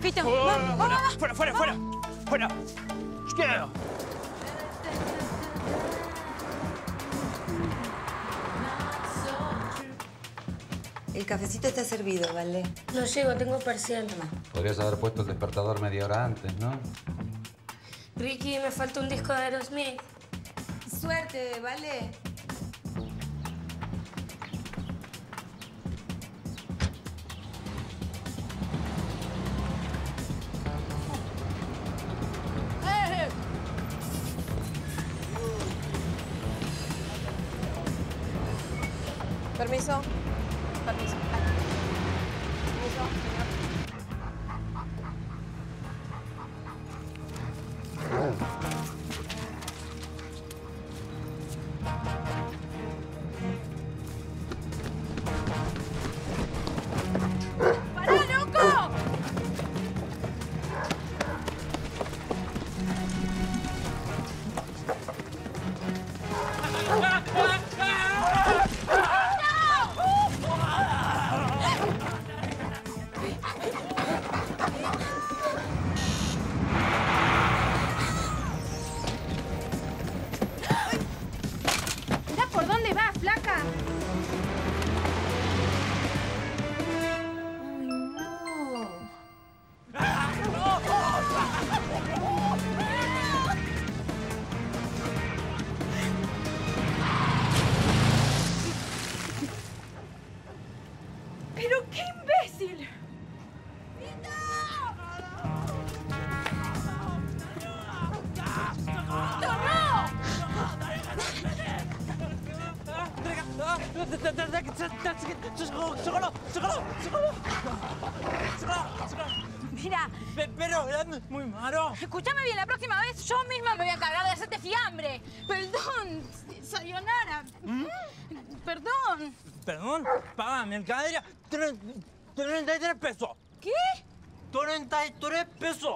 Fito, vamos. Fuera, fuera, fuera. Fuera. Izquierdo. El cafecito está servido, ¿vale? no llego, tengo parcial. Podrías haber puesto el despertador media hora antes, ¿no? Ricky, me falta un disco de Aerosmith. Suerte, ¿vale? Permiso. Permiso. Permiso, señor. ¡Pará, loco! Mirá por dónde vas, flaca. ¡Pero qué imbécil! Mira, Pero es muy malo. escúchame bien, la próxima vez yo misma me voy a encargar de hacerte fiambre. Perdón, sayonara. Perdón. Perdón, paga mercadería. 33 pesos. ¿Qué? 33 pesos.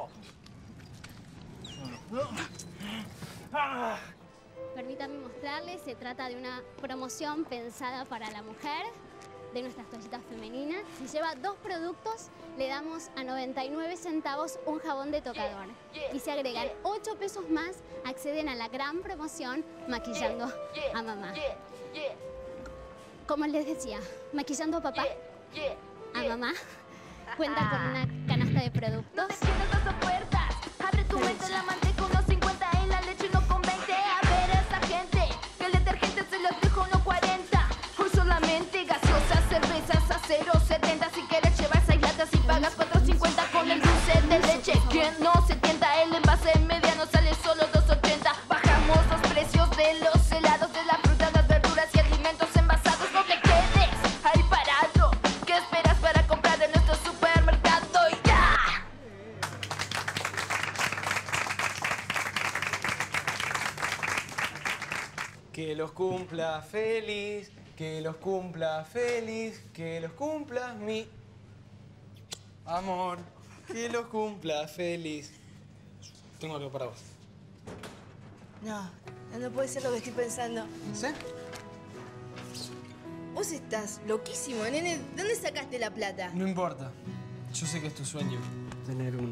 Permítanme mostrarles, se trata de una promoción pensada para la mujer de nuestras toallitas femeninas. Si lleva 2 productos, le damos a 99 centavos un jabón de tocador. Y si agregan 8 pesos más, acceden a la gran promoción Maquillando a Mamá. Como les decía, maquillando a papá, a mamá, cuenta con una canasta de productos. Abre tu mente, la manteca unos 50 en la leche, no con 20. A ver a esa gente, que el detergente se los dejo unos 40. Hoy solamente gaseosas, cervezas a 0,70. Si quieres llevar esas latas y pagas 4,50 con el dulce de leche. Quien no se tienta, el envase mediano sale solo 2,80. Bajamos los precios de los helados, de las frutas, las verduras y alimentos envasados. No te quedes ahí parado. ¿Qué esperas para comprar en nuestro supermercado? ¡Ya! Que los cumpla feliz, que los cumpla feliz, que los cumpla mi amor, que los cumpla feliz. Tengo algo para vos. No puede ser lo que estoy pensando. ¿Sí? Vos estás loquísimo, nene. ¿Dónde sacaste la plata? No importa. Yo sé que es tu sueño tener una.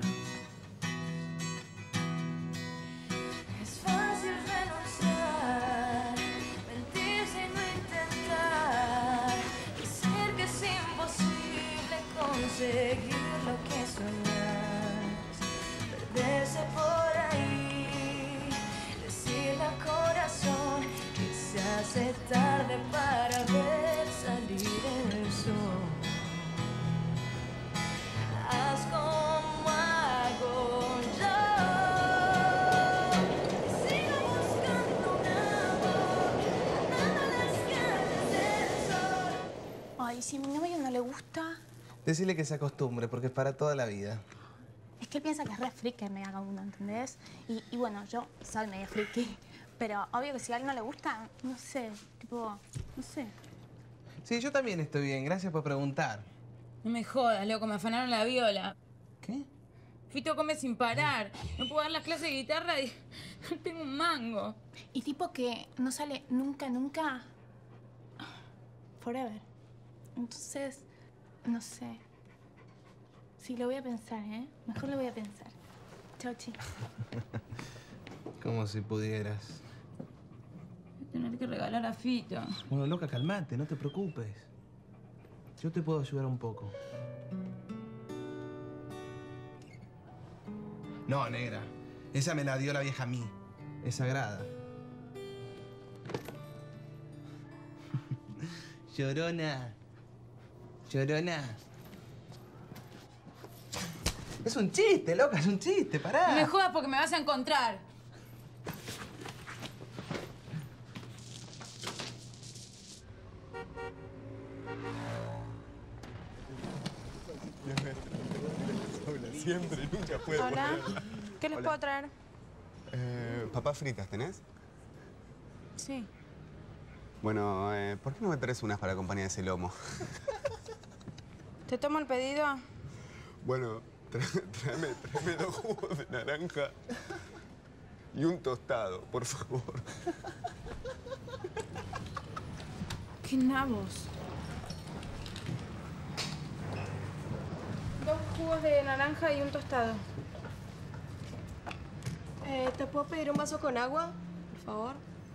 Es fácil renunciar, mentirse y no intentar, decir que es imposible conseguir lo que soñas, perderse por ahí, decirle al corazón que se hace tarde para ver salir el sol. Haz como hago yo. Sigo buscando un amor, andando las calles del sol. Ay, si a mi novio no le gusta, Decirle que se acostumbre, porque es para toda la vida. es que él piensa que es re freak que me haga uno, ¿entendés? Y bueno, yo soy medio friki, pero obvio que si a él no le gusta, no sé, tipo, no sé. Sí, yo también estoy bien. Gracias por preguntar. No me jodas, loco, me afanaron la viola. ¿Qué? Fito come sin parar. No puedo dar las clases de guitarra y no tengo un mango. Y tipo que no sale nunca, nunca, forever. Entonces, no sé. Sí, lo voy a pensar, ¿eh? Mejor lo voy a pensar. Chau, Chi. Como si pudieras. Voy a tener que regalar a Fito. Bueno, loca, calmate, no te preocupes. Yo te puedo ayudar un poco. No, negra. Esa me la dio la vieja a mí. Es sagrada. Llorona. Llorona. Es un chiste, loca, es un chiste, pará. No me jodas porque me vas a encontrar. Siempre, nunca puede. Hola. ¿Qué les puedo traer? ¿Papas fritas tenés? Sí. Bueno, ¿por qué no me traes unas para acompañar ese lomo? ¿Te tomo el pedido? Bueno, tráeme 2 jugos de naranja y un tostado, por favor. ¡Qué nabos! 2 jugos de naranja y un tostado. ¿Te puedo pedir un vaso con agua, por favor?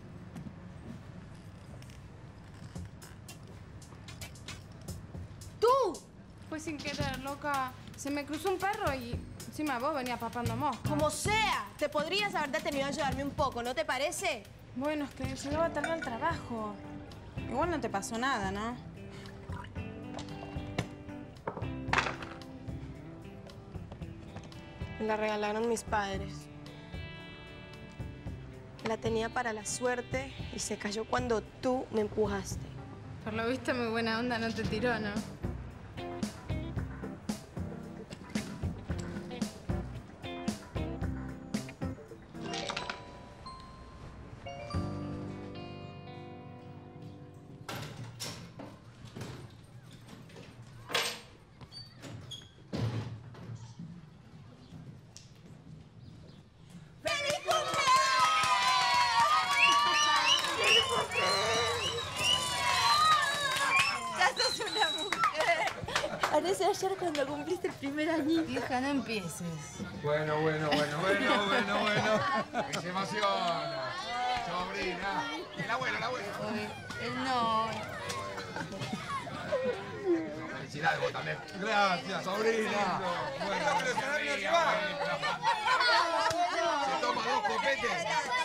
¡Tú! Fue sin querer, loca. Se me cruzó un perro y encima vos venías papando mosca. Como sea, te podrías haber detenido a ayudarme un poco, ¿no te parece? Bueno, es que llegaba tarde al trabajo. Igual no te pasó nada, ¿no? Me la regalaron mis padres. La tenía para la suerte y se cayó cuando tú me empujaste. Por lo visto, muy buena onda no te tiró, ¿no? Parece ayer cuando cumpliste el primer añito. Vieja, no empieces. Bueno. Que se emociona. Sobrina. El abuelo. No. Felicidades vos también. Gracias, sobrina. Bueno, se toma 2 copetes.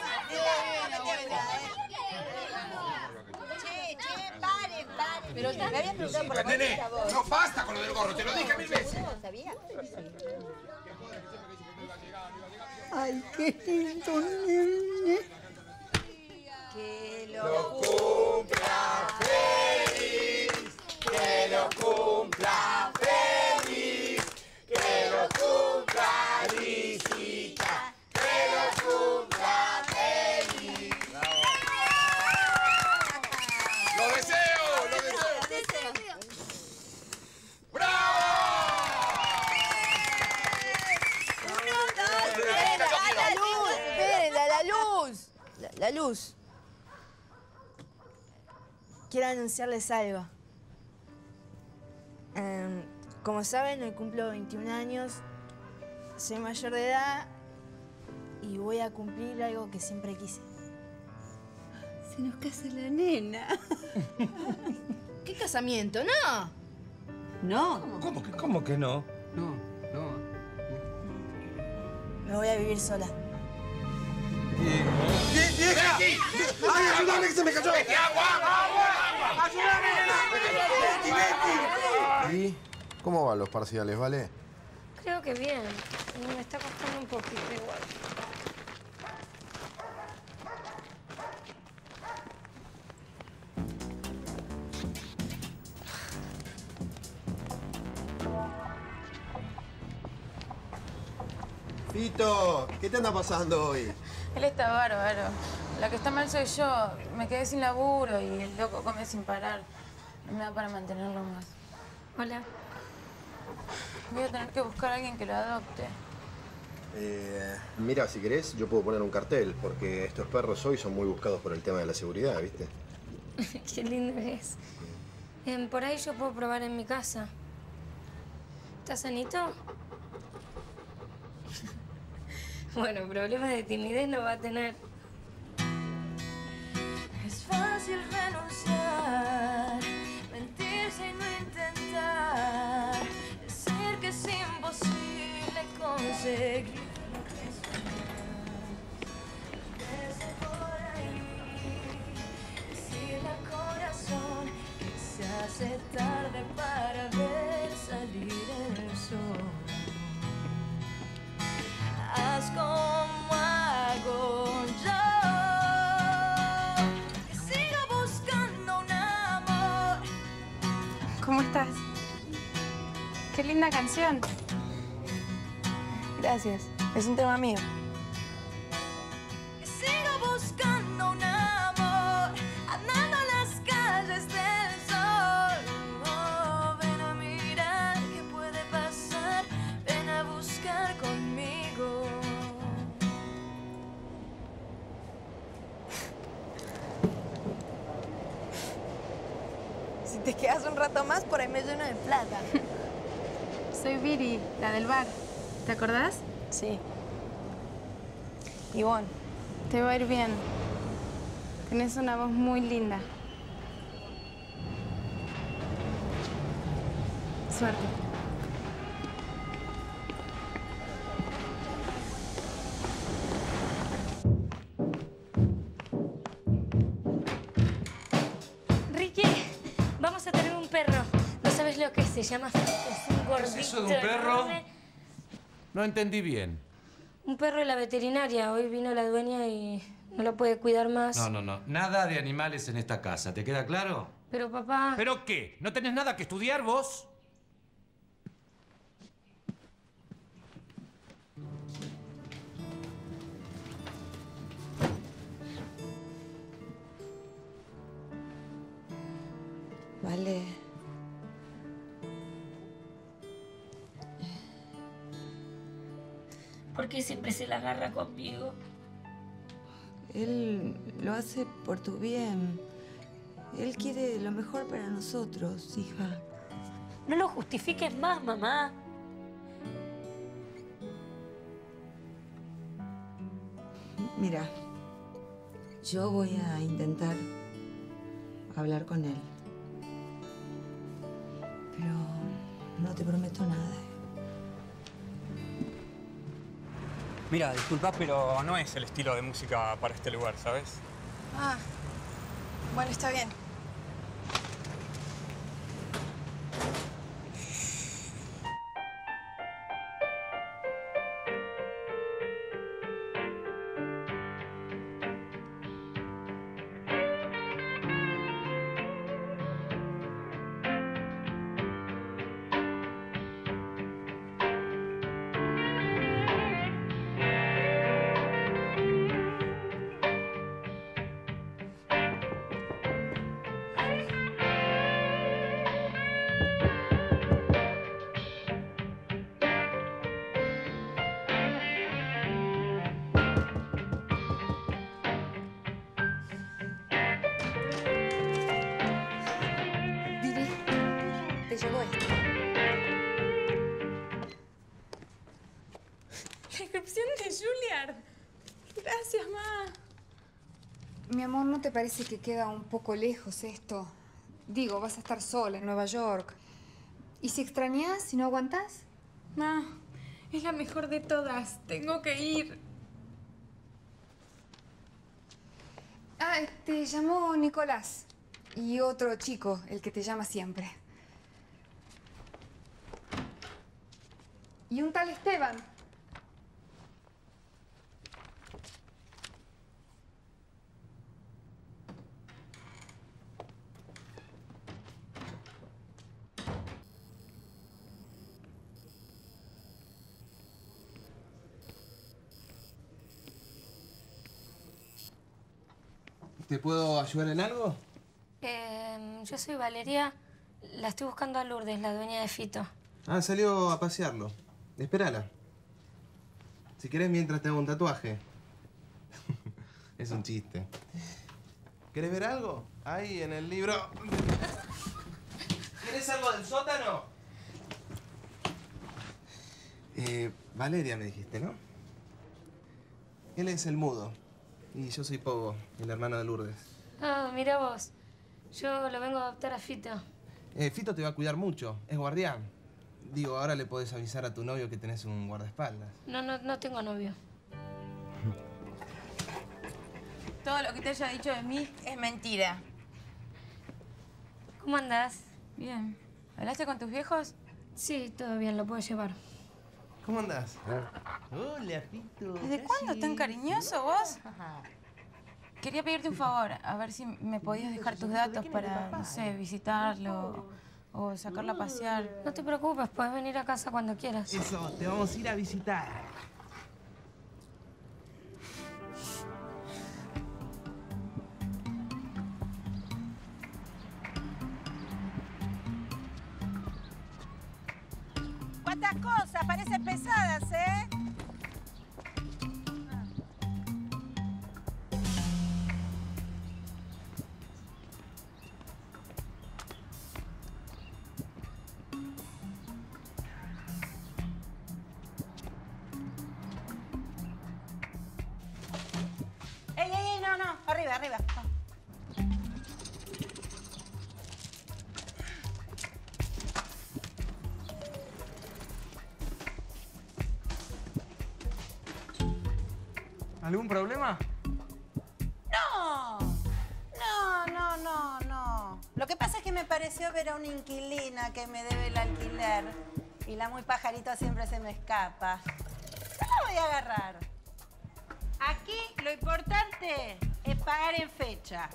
Pero me habías preguntado por la Nene, vos. no basta con lo del gorro, te lo dije 1000 veces. No, sabía. Ay, qué lindo, nene. Que lo cumpla feliz, que lo cumpla feliz, que lo cumpla Lisita, que lo cumpla feliz. ¡Lo deseo! ¡Bravo! La luz. Quiero anunciarles algo. Como saben, hoy cumplo 21 años, soy mayor de edad y voy a cumplir algo que siempre quise. Se nos casa la nena. ¿Qué casamiento? ¡No! No. ¿Cómo que no? No. Me voy a vivir sola. ¡Vieja! ¡Ay, ayúdame que se me cayó! ¡Agua! ¡Ayúdame! ¿Y cómo van los parciales, vale? Creo que bien. Me está costando un poquito igual. Fito, ¿qué te anda pasando hoy? Él está bárbaro. La que está mal soy yo. Me quedé sin laburo y el loco come sin parar. No me da para mantenerlo más. Hola. Voy a tener que buscar a alguien que lo adopte. Mira, si querés, yo puedo poner un cartel, porque estos perros hoy son muy buscados por el tema de la seguridad, ¿viste? Qué lindo es. Por ahí yo puedo probar en mi casa. ¿Estás sanito? Bueno, problemas de timidez no va a tener. Es fácil renunciar, mentirse y no intentar, decir que es imposible conseguir lo que esperas. Desde por ahí, decirle al corazón que se hace tarde para ver salir el sol. Haz como hago yo, que sigo buscando un amor. ¿Cómo estás? Qué linda canción. Gracias. Es un tema mío. Que sigo buscando un amor, andando en las calles del sol. Oh, ven a mirar qué puede pasar, ven a buscar conmigo. Si te quedas un rato más, por ahí me lleno de plata. Soy Viri, la del bar. ¿Te acordás? Sí. Ivonne. Te va a ir bien. Tenés una voz muy linda. Suerte. Ricky, vamos a tener un perro. No sabes lo que es, se llama Fito. Es un gordito. ¿Qué es eso de un perro? enorme. No entendí bien. Un perro de la veterinaria. Hoy vino la dueña y no lo puede cuidar más. No. Nada de animales en esta casa. ¿Te queda claro? Pero papá... ¿Pero qué? ¿No tenés nada que estudiar vos? Vale. ¿Por qué siempre se la agarra conmigo? Él lo hace por tu bien. Él quiere lo mejor para nosotros, hija. No lo justifiques más, mamá. Mira, yo voy a intentar hablar con él. Pero no te prometo nada. Mira, disculpa, pero no es el estilo de música para este lugar, ¿sabes? Ah, bueno, está bien. Te llegó esto. La inscripción de Juilliard. Gracias, ma. Mi amor, ¿no te parece que queda un poco lejos esto? Digo, vas a estar sola en Nueva York. ¿Y si extrañas, si no aguantas? Ma, es la mejor de todas. Tengo que ir. Ah, te llamó Nicolás. Y otro chico, el que te llama siempre. Y un tal Esteban. ¿Te puedo ayudar en algo? Yo soy Valeria. La estoy buscando a Lourdes, la dueña de Fito. Ah, salió a pasearlo. Espérala. Si querés, mientras te hago un tatuaje. Es un chiste. ¿Querés ver algo? Ahí, en el libro. ¿Querés algo del sótano? Valeria me dijiste, ¿no? Él es el mudo. Y yo soy Pogo, el hermano de Lourdes. Ah, mira vos. Yo lo vengo a adoptar a Fito. Fito te va a cuidar mucho. Es guardián. Digo, ahora le podés avisar a tu novio que tenés un guardaespaldas. No tengo novio. Todo lo que te haya dicho de mí es mentira. ¿Cómo andás? Bien. ¿Hablaste con tus viejos? Sí, todo bien, lo puedo llevar. ¿Cómo andás? Hola, Fito. ¿Desde cuándo tan cariñoso vos? Quería pedirte un favor, a ver si me podías dejar tus datos para, no sé, visitarlo o sacarlo a pasear. No te preocupes, puedes venir a casa cuando quieras. Eso, te vamos a ir a visitar. ¿Cuántas cosas? Parecen pesadas, ¿eh? ¡Ey, no! Arriba. ¿Algún problema? No. Lo que pasa es que me pareció ver a una inquilina que me debe el alquiler. Y la muy pajarito siempre se me escapa. Yo la voy a agarrar. Aquí lo importante es pagar en fecha.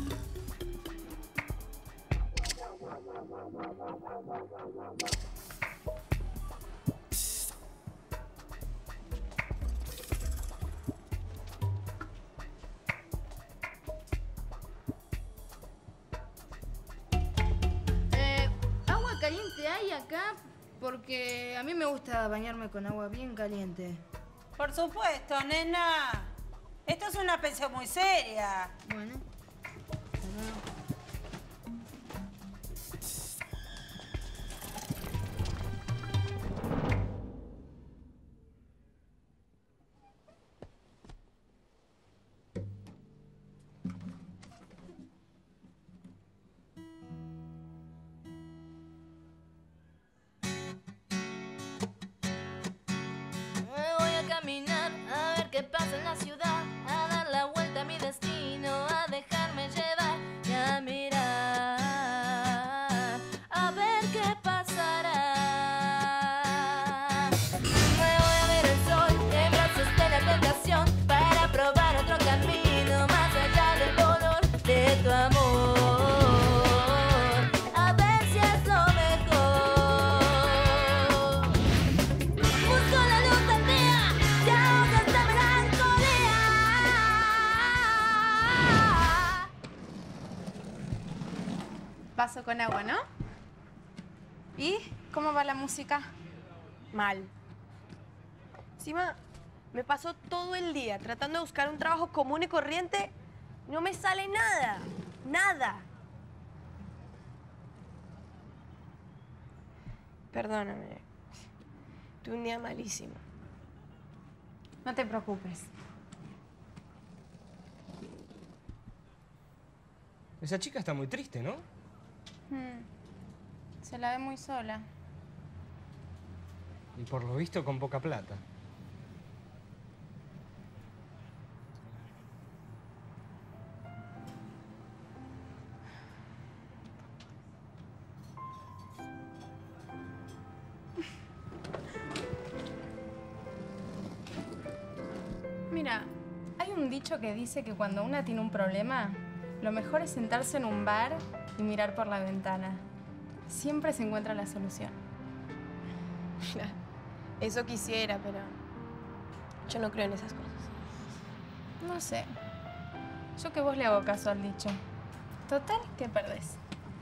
¿Agua caliente hay acá? Porque a mí me gusta bañarme con agua bien caliente. Por supuesto, nena. Esto es una pensión muy seria. Bueno. Voy a caminar a ver qué pasa en la ciudad, a dar la vuelta a mi destino, a dejarme llevar y a mirar, a ver qué pasará. Me voy a ver el sol en brazos de la tentación para probar otro camino más allá del dolor de tu amor. A ver si es lo mejor. Busco la luz del día, se ahoga esta melancolía. Vaso con agua, ¿no? ¿Y cómo va la música? Mal. Encima, me pasó todo el día tratando de buscar un trabajo común y corriente. No me sale nada. Nada. Perdóname. Tuve un día malísimo. No te preocupes. Esa chica está muy triste, ¿no? Se la ve muy sola. Y por lo visto con poca plata. Mira, hay un dicho que dice que cuando una tiene un problema, lo mejor es sentarse en un bar y mirar por la ventana. Siempre se encuentra la solución. Eso quisiera, pero yo no creo en esas cosas. No sé. Yo que vos le hago caso al dicho. Total, ¿qué perdés?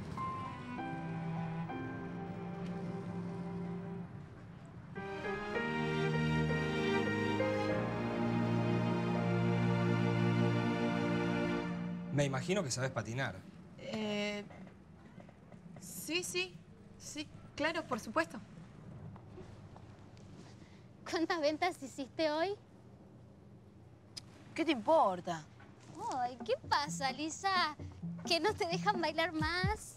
Me imagino que sabes patinar. Sí, claro, por supuesto. cuántas ventas hiciste hoy? ¿Qué te importa? Ay, ¿qué pasa, Lisa? ¿Que no te dejan bailar más?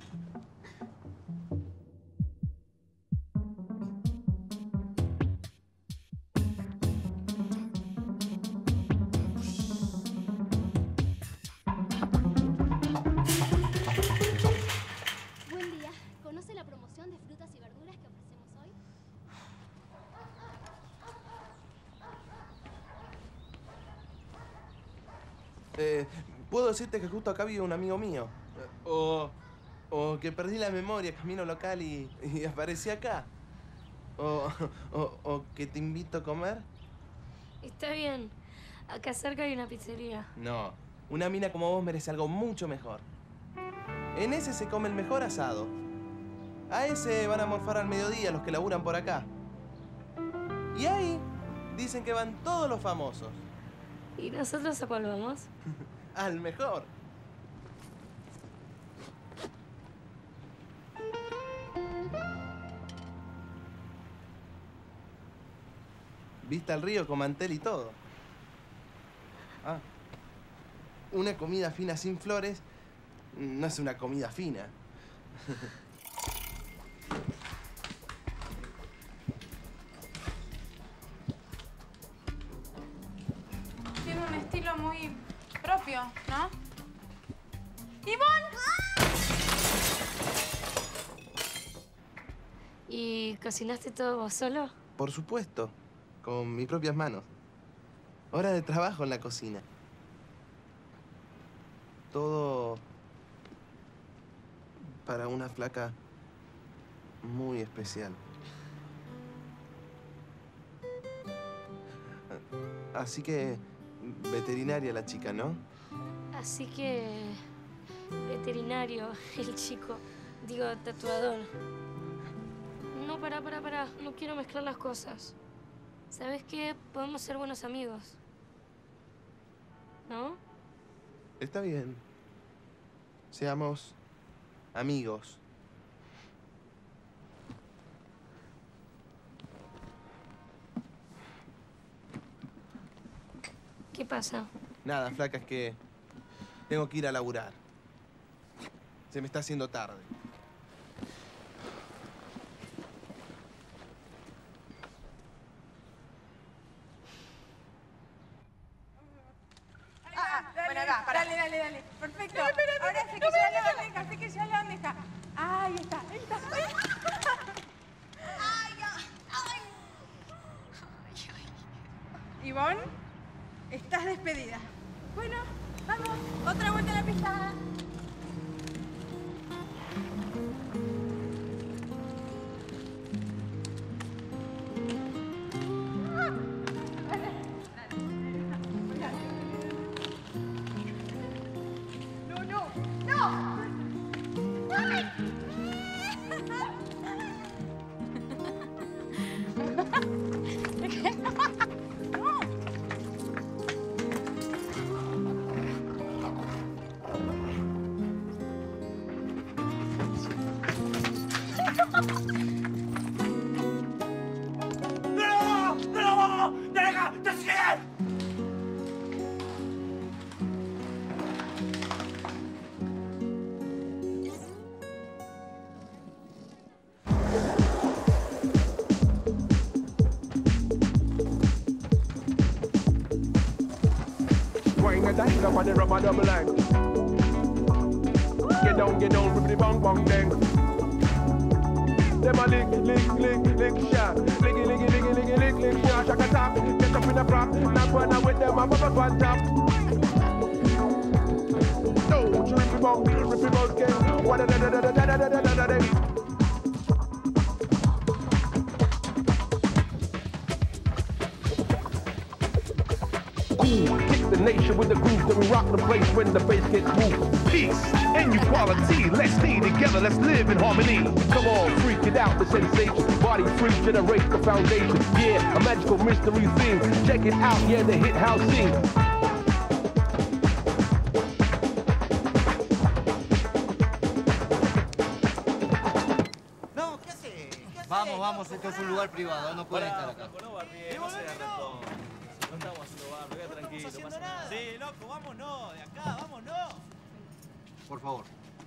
Buen día. ¿Conoce la promoción de frutas y verduras que ofrecemos hoy? Puedo decirte que justo acá vive un amigo mío. O que perdí la memoria, camino local y aparecí acá. O que te invito a comer. Está bien. Acá cerca hay una pizzería. No, una mina como vos merece algo mucho mejor. En ese se come el mejor asado. A ese van a morfar al mediodía los que laburan por acá. Y ahí dicen que van todos los famosos. ¿Y nosotros a cuál vamos? Al mejor. Vista al río con mantel y todo. Ah. Una comida fina sin flores no es una comida fina. Tiene un estilo muy propio, ¿no? ¡Ivonne! ¿Y cocinaste todo vos solo? Por supuesto, con mis propias manos. Hora de trabajo en la cocina. Todo para una flaca muy especial. Así que veterinaria la chica, ¿no? Así que... veterinario, el chico. Digo, tatuador. No, pará. No quiero mezclar las cosas. ¿Sabes qué? Podemos ser buenos amigos. ¿No? Está bien. Seamos amigos. ¿Qué pasa? Nada, flaca, es que tengo que ir a laburar. Se me está haciendo tarde. Bueno, acá, pará. Dale. Perfecto. Ahora sé que ya la deja. Ahí está. Ivonne, estás despedida. Bueno, vamos. Otra vuelta a la pista. Tight up on the rubber double line. Get down, rip the bong bong dang. Them a lick shot. Lick shot. Shaka top. Get up in the prop. Knock one with them a pop on top. No, rip the bong, rip the bong gang. What da. Kick the nation with the groove, then we rock the place when the bass gets moved. Peace and equality, let's stay together, let's live in harmony. Come on, freak it out, the sensation. Body free generates the foundation. Yeah, a magical mystery thing. Check it out, yeah, the hit house scene. No, ¿qué haces? Vamos, vamos, esto es un lugar privado, no pueden estar acá. No barrié, no se agarra todo. No estamos haciendo barro, queda tranquilo, no pasa nada. Sí, loco, vámonos de acá, vámonos. Por favor.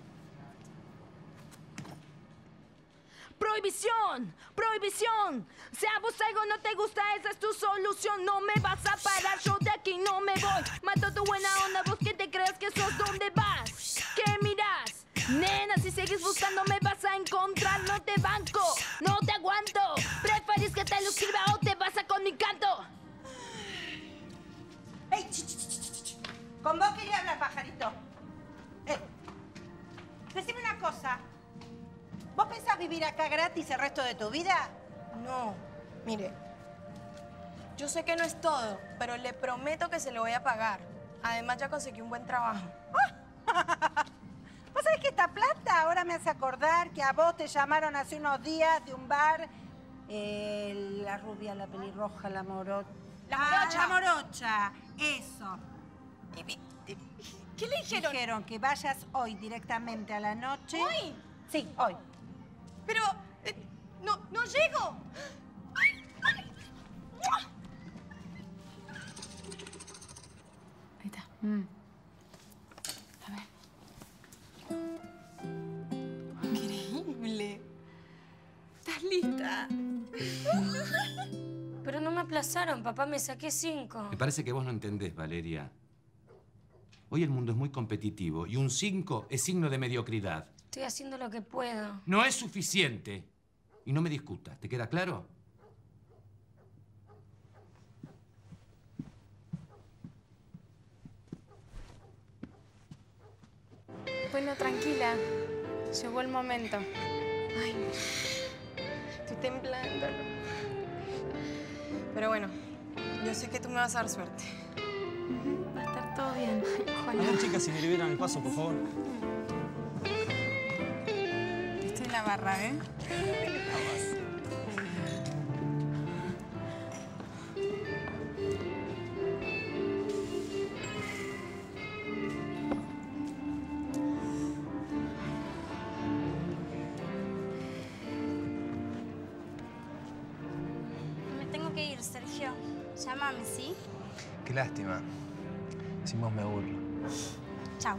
Prohibición, prohibición. Si a vos algo no te gusta, esa es tu solución. No me vas a parar, yo de aquí no me voy. Mato tu buena onda, vos que te crees que sos donde vas. ¿Qué mirás? Nena, si sigues buscando me vas a encontrar. No te banco, no te aguanto. Preferís que te lo escriba o te vas a con mi canto. ¡Ey! ¿Con vos quería hablar, pajarito? Decime una cosa. ¿Vos pensás vivir acá gratis el resto de tu vida? No, mire. Yo sé que no es todo, pero le prometo que se lo voy a pagar. Además, ya conseguí un buen trabajo. ¿Vos sabés que esta plata ahora me hace acordar que a vos te llamaron hace unos días de un bar? La rubia, la pelirroja, la morocha. ¡La morocha! La morocha, eso. ¿Qué le dijeron? Dijeron que vayas hoy directamente a la noche. ¿Hoy? Sí, hoy. Pero, no llego. Ahí está. A ver. Increíble. ¿Estás lista? Pero no me aplazaron, papá, me saqué 5. Me parece que vos no entendés, Valeria. Hoy el mundo es muy competitivo y un 5 es signo de mediocridad. Estoy haciendo lo que puedo. No es suficiente. Y no me discutas, ¿te queda claro? Bueno, tranquila. Llegó el momento. Ay, estoy temblando. Pero bueno, yo sé que tú me vas a dar suerte. Va a estar todo bien. A ver, chicas, si me liberan el paso, por favor. Estoy en la barra, ¿eh? Me tengo que ir, Sergio. Llámame, ¿sí? Qué lástima. Sin vos me aburro. Chao.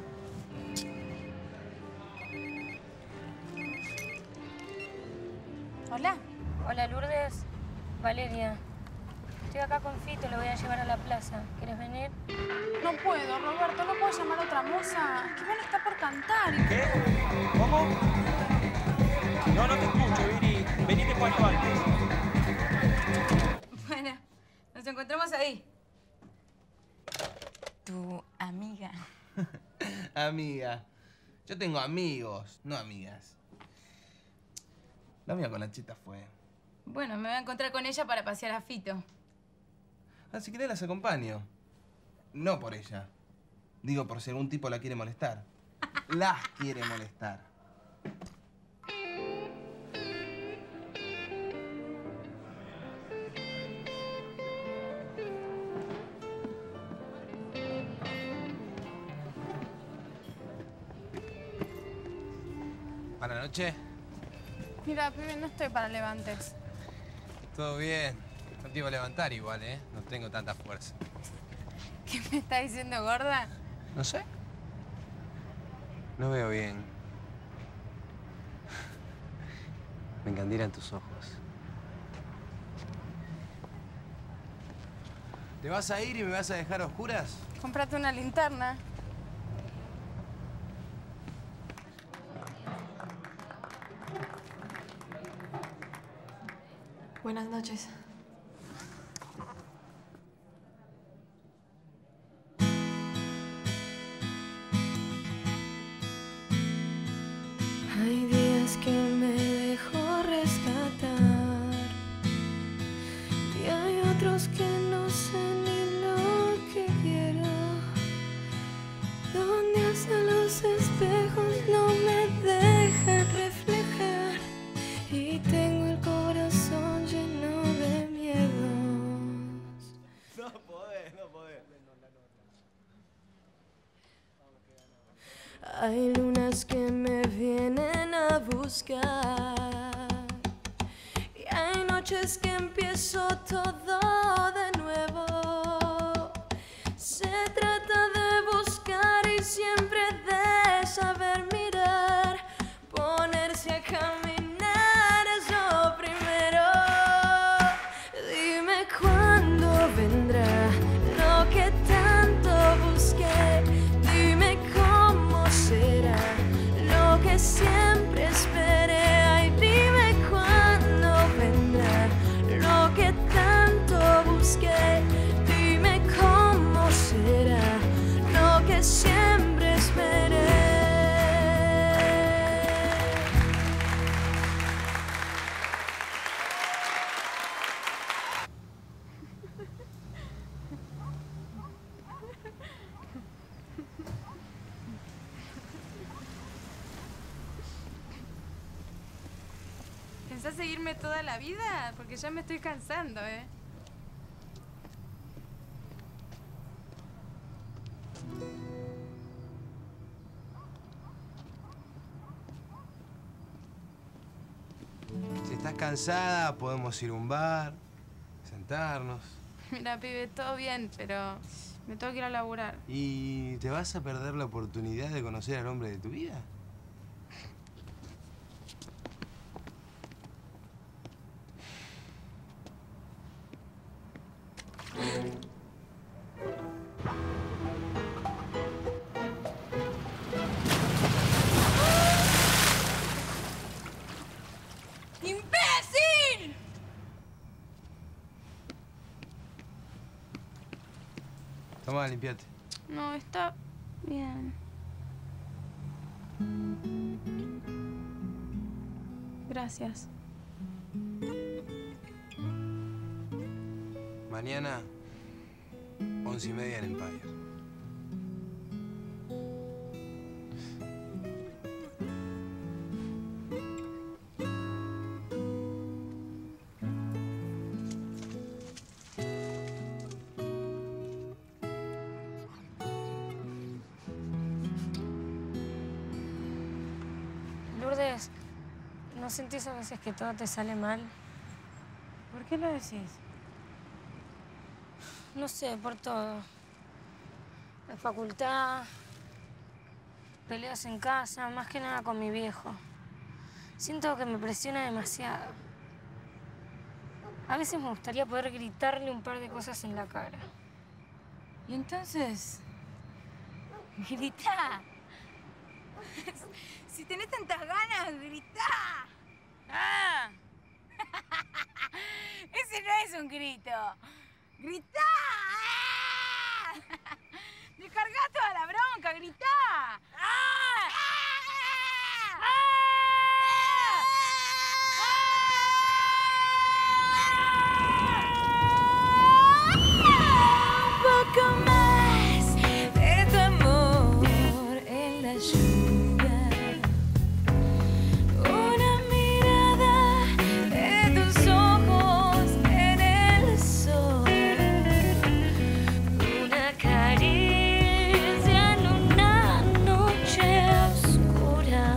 Hola. Hola, Lourdes. Valeria. Estoy acá con Fito, lo voy a llevar a la plaza. ¿Quieres venir? No puedo, Roberto, no puedo llamar a otra moza. Es que Iván está por cantar. ¿Qué? ¿Cómo? No, no te escucho, Viri. Venite cuanto antes. Bueno, nos encontramos ahí. Tu amiga. Amiga. Yo tengo amigos, no amigas. La mía con la cheta fue. Bueno, me voy a encontrar con ella para pasear a Fito. Ah, si querés las acompaño. No por ella. Digo por si algún tipo la quiere molestar. Las quiere molestar. ¿Para la noche? Mira, pibe, no estoy para levantes. Todo bien. No te iba a levantar igual, ¿eh? No tengo tanta fuerza. ¿Qué me está diciendo, gorda? No sé. No veo bien. Me encandilan tus ojos. ¿Te vas a ir y me vas a dejar a oscuras? Cómprate una linterna. Buenas noches. Hay días que me dejo rescatar y hay otros que no sé ni lo que quiero. Donde hasta los espejos no me dejan reflejar y tengo el corazón lleno de miedos. No podés, no podés. Hay lunas que me vienen a buscar noches que empiezo todo de nuevo. Se trata de buscar y siempre de saber mirar, ponerse a caminar es lo primero. Dime cuándo vendrá lo que tanto busqué. Dime cómo será lo que siempre esperé. Ay, dime cuándo vendrá lo que tanto busqué. Dime cómo será lo que siempre esperé. ¿Pensás seguirme toda la vida? Porque ya me estoy cansando, ¿eh? Si estás cansada, podemos ir a un bar, sentarnos. Mira, pibe, todo bien, pero me tengo que ir a laburar. ¿Y te vas a perder la oportunidad de conocer al hombre de tu vida? ¡Imbécil! Toma, limpiate. No, está bien. Gracias. Mañana, 11:30 en Empire. Lourdes, ¿no sentís a veces que todo te sale mal? ¿Por qué lo decís? No sé, por todo. La facultad, peleas en casa, más que nada con mi viejo. Siento que me presiona demasiado. A veces me gustaría poder gritarle un par de cosas en la cara. ¿Y entonces? ¡Grita! Si tenés tantas ganas, grita. ¡Ah! Ese no es un grito. ¡Grita! ¡Ah! ¡Descarga toda la bronca! ¡Grita! ¡Ah! ¡Ah! Un poco más de tu amor en la lluvia. Una mirada de tus ojos en el sol. Una caricia en una noche oscura.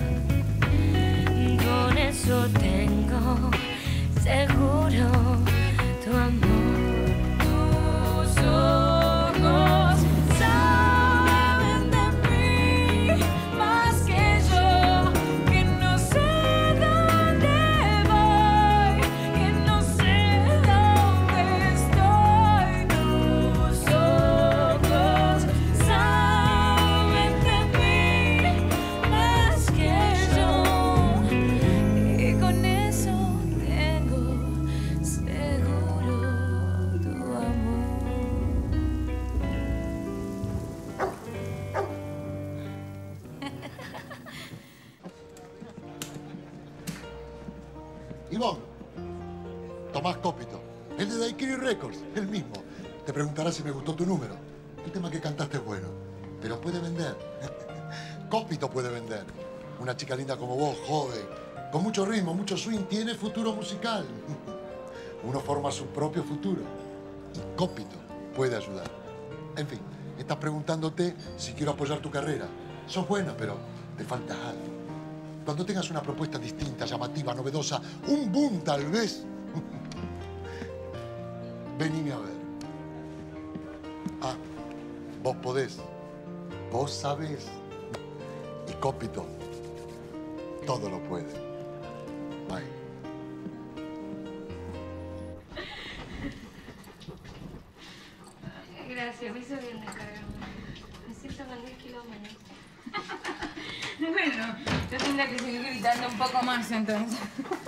Con eso tengo seguro tu amor. Tus ojos saben de mí más que yo, que no sé dónde voy, que no sé dónde estoy. Tus ojos saben de mí más que yo, y con eso tengo seguro tu amor. Ivonne, Tomás Cópito, el de Daiquiri Records, el mismo. Te preguntarás si me gustó tu número. El tema que cantaste es bueno, pero puede vender. Cópito puede vender. Una chica linda como vos, joven, con mucho ritmo, mucho swing, tiene futuro musical. Uno forma su propio futuro. Y Cópito puede ayudar. En fin, estás preguntándote si quiero apoyar tu carrera. Sos buena, pero te falta algo. Cuando tengas una propuesta distinta, llamativa, novedosa, un boom tal vez, venime a ver. Ah, vos podés. Vos sabés. Y Cópito todo lo puede. Bye. Gracias, me hizo bien descargarme. Me siento con 10 kilos menos. Bueno, yo tendría que seguir gritando un poco más entonces.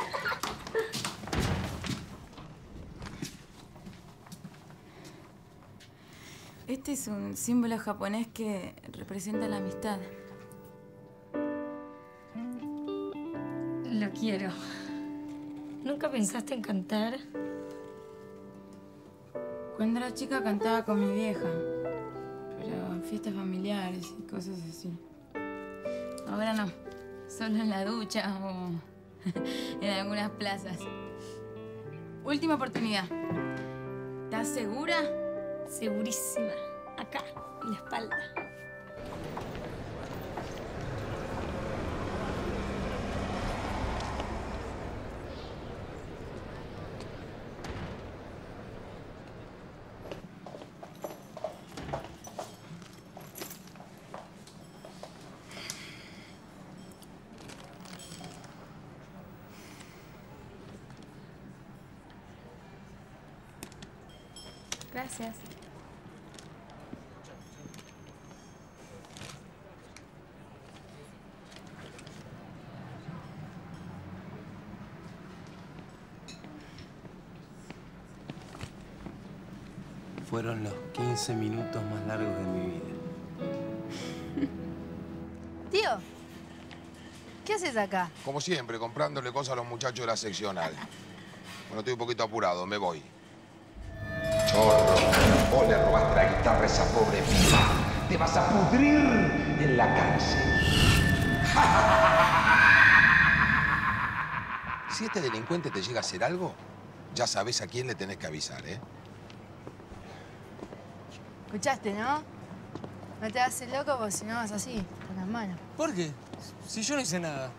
Este es un símbolo japonés que representa la amistad. Lo quiero. ¿Nunca pensaste en cantar? Cuando era chica cantaba con mi vieja, pero en fiestas familiares y cosas así. Ahora no, solo en la ducha o en algunas plazas. Última oportunidad. ¿Estás segura? Segurísima. Acá, en la espalda. Gracias. Fueron los 15 minutos más largos de mi vida. Tío, ¿qué haces acá? Como siempre, comprándole cosas a los muchachos de la seccional. Bueno, estoy un poquito apurado, me voy. Chorro, vos le robaste la guitarra a esa pobre piba. Te vas a pudrir en la cárcel. Si este delincuente te llega a hacer algo, ya sabes a quién le tenés que avisar, ¿eh? ¿Escuchaste, no? No te hagas el loco porque si no vas así, con las manos. ¿Por qué? Si yo no hice nada.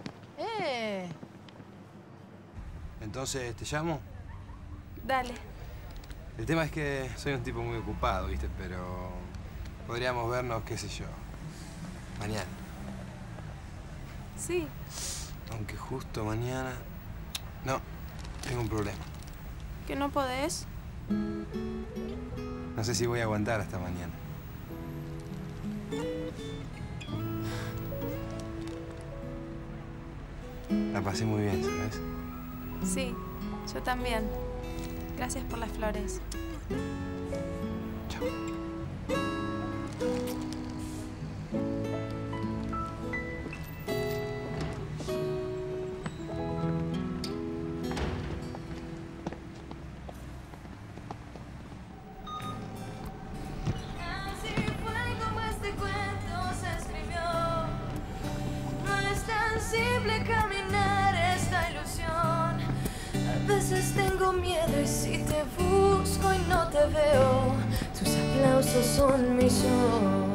Entonces, ¿te llamo? Dale. El tema es que soy un tipo muy ocupado, ¿viste? Pero podríamos vernos, qué sé yo, mañana. Sí. Aunque justo mañana... No, tengo un problema. ¿Que no podés? No sé si voy a aguantar hasta mañana. La pasé muy bien, ¿sabes? Sí, yo también. Gracias por las flores. Chao. Tengo miedo y si te busco y no te veo, tus aplausos son mi show.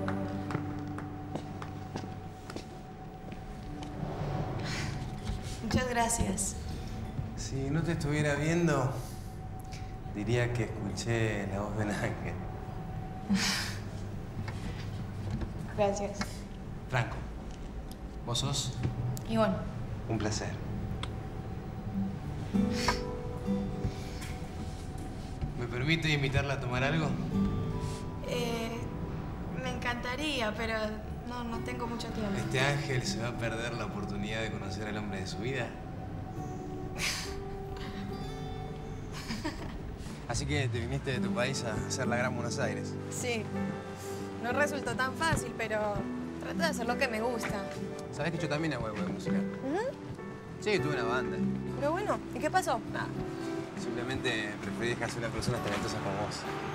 Muchas gracias. Si no te estuviera viendo, diría que escuché la voz de un ángel. Gracias. Franco, ¿vos sos? Ivonne. Un placer. ¿Me permite invitarla a tomar algo? Me encantaría, pero no tengo mucho tiempo. ¿Este ángel se va a perder la oportunidad de conocer al hombre de su vida? Así que te viniste de tu país a hacer la Gran Buenos Aires. Sí. No resultó tan fácil, pero trato de hacer lo que me gusta. ¿Sabés que yo también hago algo de música? Sí, tuve una banda. Pero bueno, ¿y qué pasó? Nada. Simplemente preferí dejar sola a personas talentosas como vos.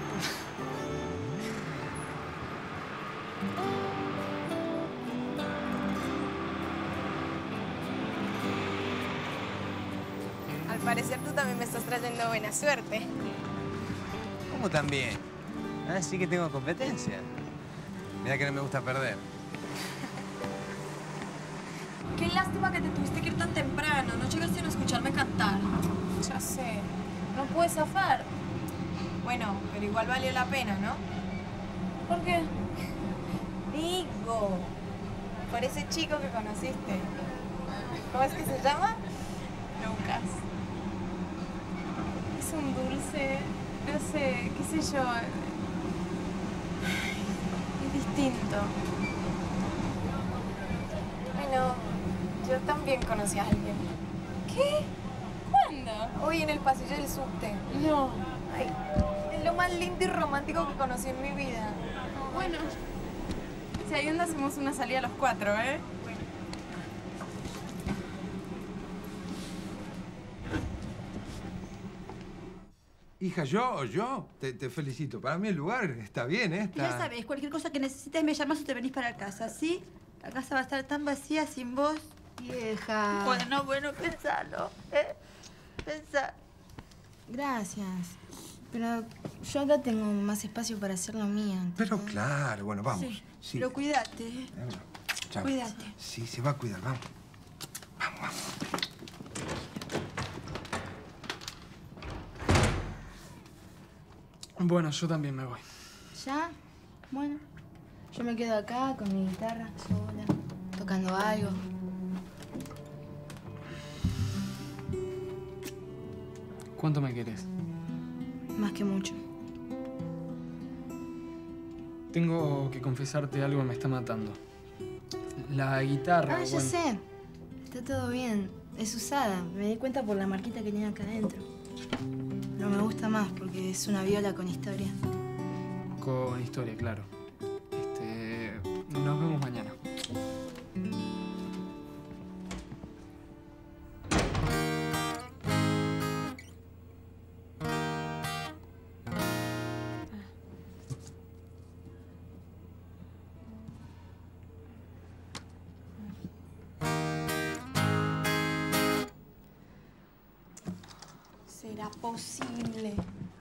Al parecer tú también me estás trayendo buena suerte. ¿Cómo también? Ah, sí que tengo competencia. Mira que no me gusta perder. Qué lástima que te tuviste que ir tan temprano. No llegaste a escucharme cantar. Ya sé. No pude zafar. Bueno, pero igual valió la pena, ¿no? ¿Por qué? Digo, por ese chico que conociste. ¿Cómo es que se llama? Lucas. Es un dulce, no sé, qué sé yo. Es distinto. Bueno, yo también conocí a alguien. ¿Qué? ¿Cuándo? Hoy en el pasillo del subte. No. Ay, es lo más lindo y romántico que conocí en mi vida. Bueno, si hay onda hacemos una salida a los 4, ¿eh? Hija, yo te felicito. Para mí el lugar está bien, ¿eh? Ya sabes, cualquier cosa que necesites me llamas o te venís para casa, ¿sí? La casa va a estar tan vacía sin vos. Vieja. Bueno, pensalo, ¿eh? Pensá. Gracias. Pero yo acá tengo más espacio para hacer lo mío. Pero claro, bueno, vamos. Sí, Sí. pero cuídate, ¿eh? Chao. Cuídate. Sí, se va a cuidar, vamos. Vamos. Bueno, yo también me voy. ¿Ya? Bueno. Yo me quedo acá con mi guitarra sola, tocando algo. ¿Cuánto me querés? Más que mucho. Tengo que confesarte algo que me está matando. La guitarra, Ah, ya sé. Está todo bien. Es usada. Me di cuenta por la marquita que tiene acá adentro. Pero me gusta más porque es una viola con historia. Con historia, claro. Nos vemos mañana. ¿Será posible?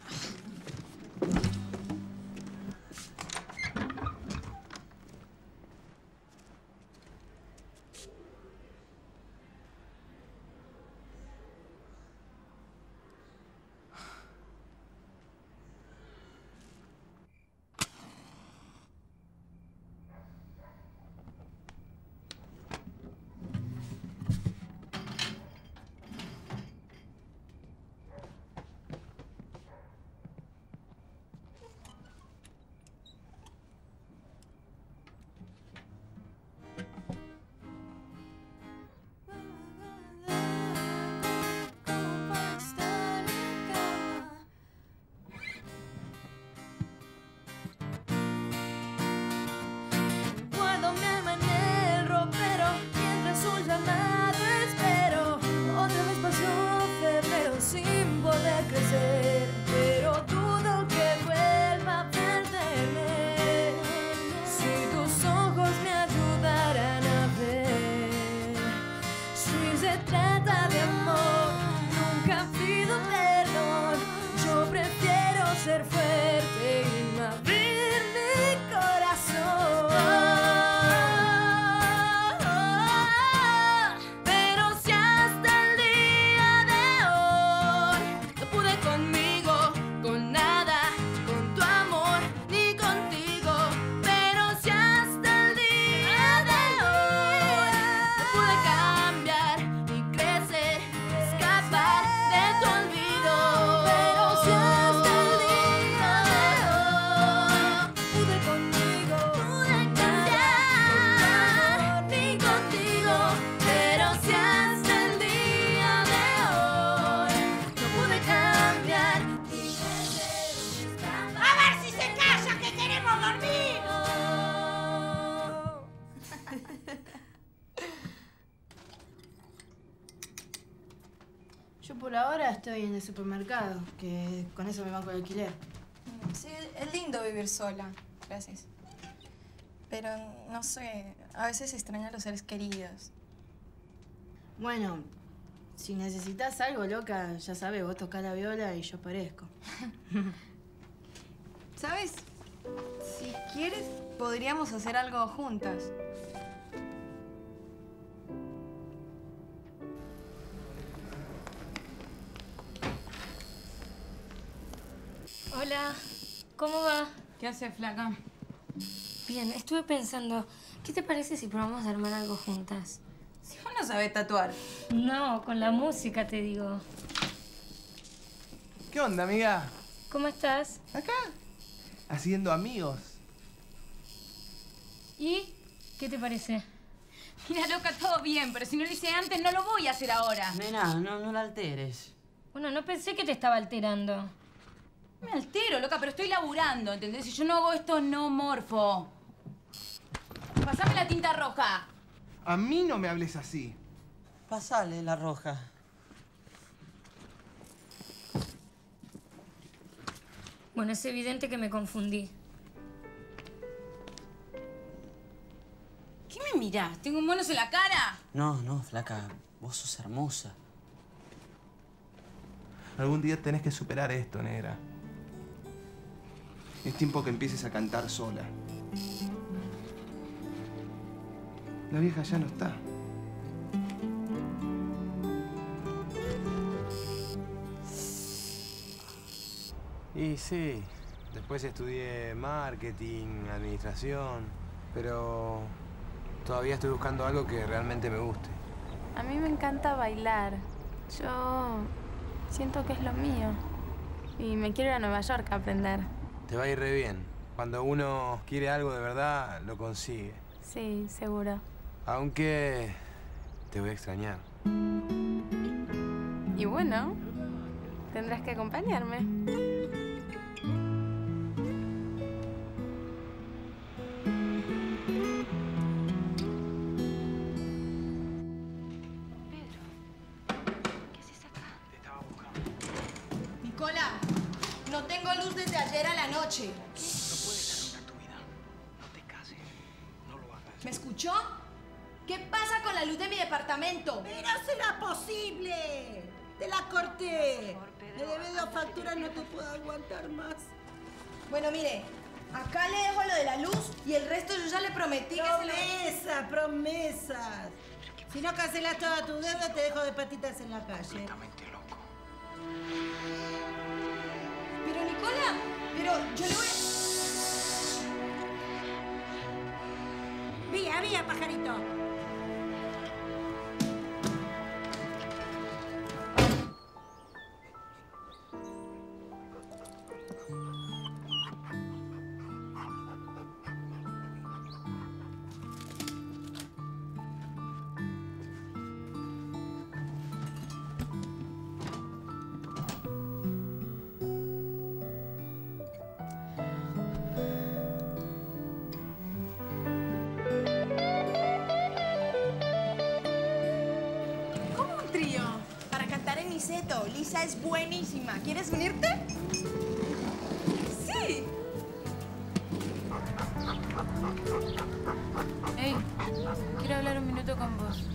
Guardo mi alma en el ropero, mientras su llamado espero. Otra vez pasó febrero sin poder crecer, pero dudo que vuelva a perderme. Si tus ojos me ayudaran a ver, si se trata de amor, nunca pido perdón. Yo prefiero ser fuerte y no abrir mi corazón. Pero si hasta el día de hoy no pude conmigo, con nada, con tu amor, ni contigo. Pero si hasta el día de hoy no pude cambiar, ni crecer, escapar de tu olvido. Pero si hasta el día de hoy pude conmigo, pude cambiar, ni contigo. Pero si hasta el día de hoy no pude cambiar, ni crecer, escapar. A ver si se calla, que queremos dormir. Yo por ahora estoy en el supermercado, que con eso me banco el alquiler. Sí, es lindo vivir sola. Gracias. Pero, no sé, a veces extraño a los seres queridos. Bueno, si necesitas algo, loca, ya sabes, vos tocás la viola y yo aparezco. ¿Sabes? Si quieres, podríamos hacer algo juntas. Hola, ¿cómo va? ¿Qué haces, flaca? Bien, estuve pensando, ¿qué te parece si probamos a armar algo juntas? Si vos no sabés tatuar. No, con la música te digo. ¿Qué onda, amiga? ¿Cómo estás? ¿Acá? Haciendo amigos. ¿Y qué te parece? Mira, loca, todo bien, pero si no lo hice antes, no lo voy a hacer ahora. Nena, no la alteres. Bueno, no pensé que te estaba alterando. Me altero, loca, pero estoy laburando, ¿entendés? Si yo no hago esto, no morfo. Pasame la tinta roja. A mí no me hables así. Pasale la roja. Bueno, es evidente que me confundí. ¿Qué me mirás? ¿Tengo monos en la cara? No, flaca. Vos sos hermosa. Algún día tenés que superar esto, negra. Es tiempo que empieces a cantar sola. La vieja ya no está. Y sí, después estudié marketing, administración, pero todavía estoy buscando algo que realmente me guste. A mí me encanta bailar. Yo siento que es lo mío. Y me quiero ir a Nueva York a aprender. Te va a ir re bien. Cuando uno quiere algo de verdad, lo consigue. Sí, seguro. Aunque te voy a extrañar. Y bueno, tendrás que acompañarme. Nicola, no tengo luz desde ayer a la noche. No puedes arruinar tu vida. No te cases. No lo hagas. ¿Me escuchó? ¿Qué pasa con la luz de mi departamento? Pero será posible. Te la corté. Me debes 2 facturas, no te puedo aguantar más. Bueno, mire, acá le dejo lo de la luz y el resto yo ya le prometí que se lo... Promesas. Si no cancelas toda tu deuda, te dejo de patitas en la calle. Completamente loco. Pero Nicola, pero yo le voy a... Vía, pajarito. Lisa es buenísima. ¿Quieres unirte? Sí. Hey, quiero hablar un minuto con vos.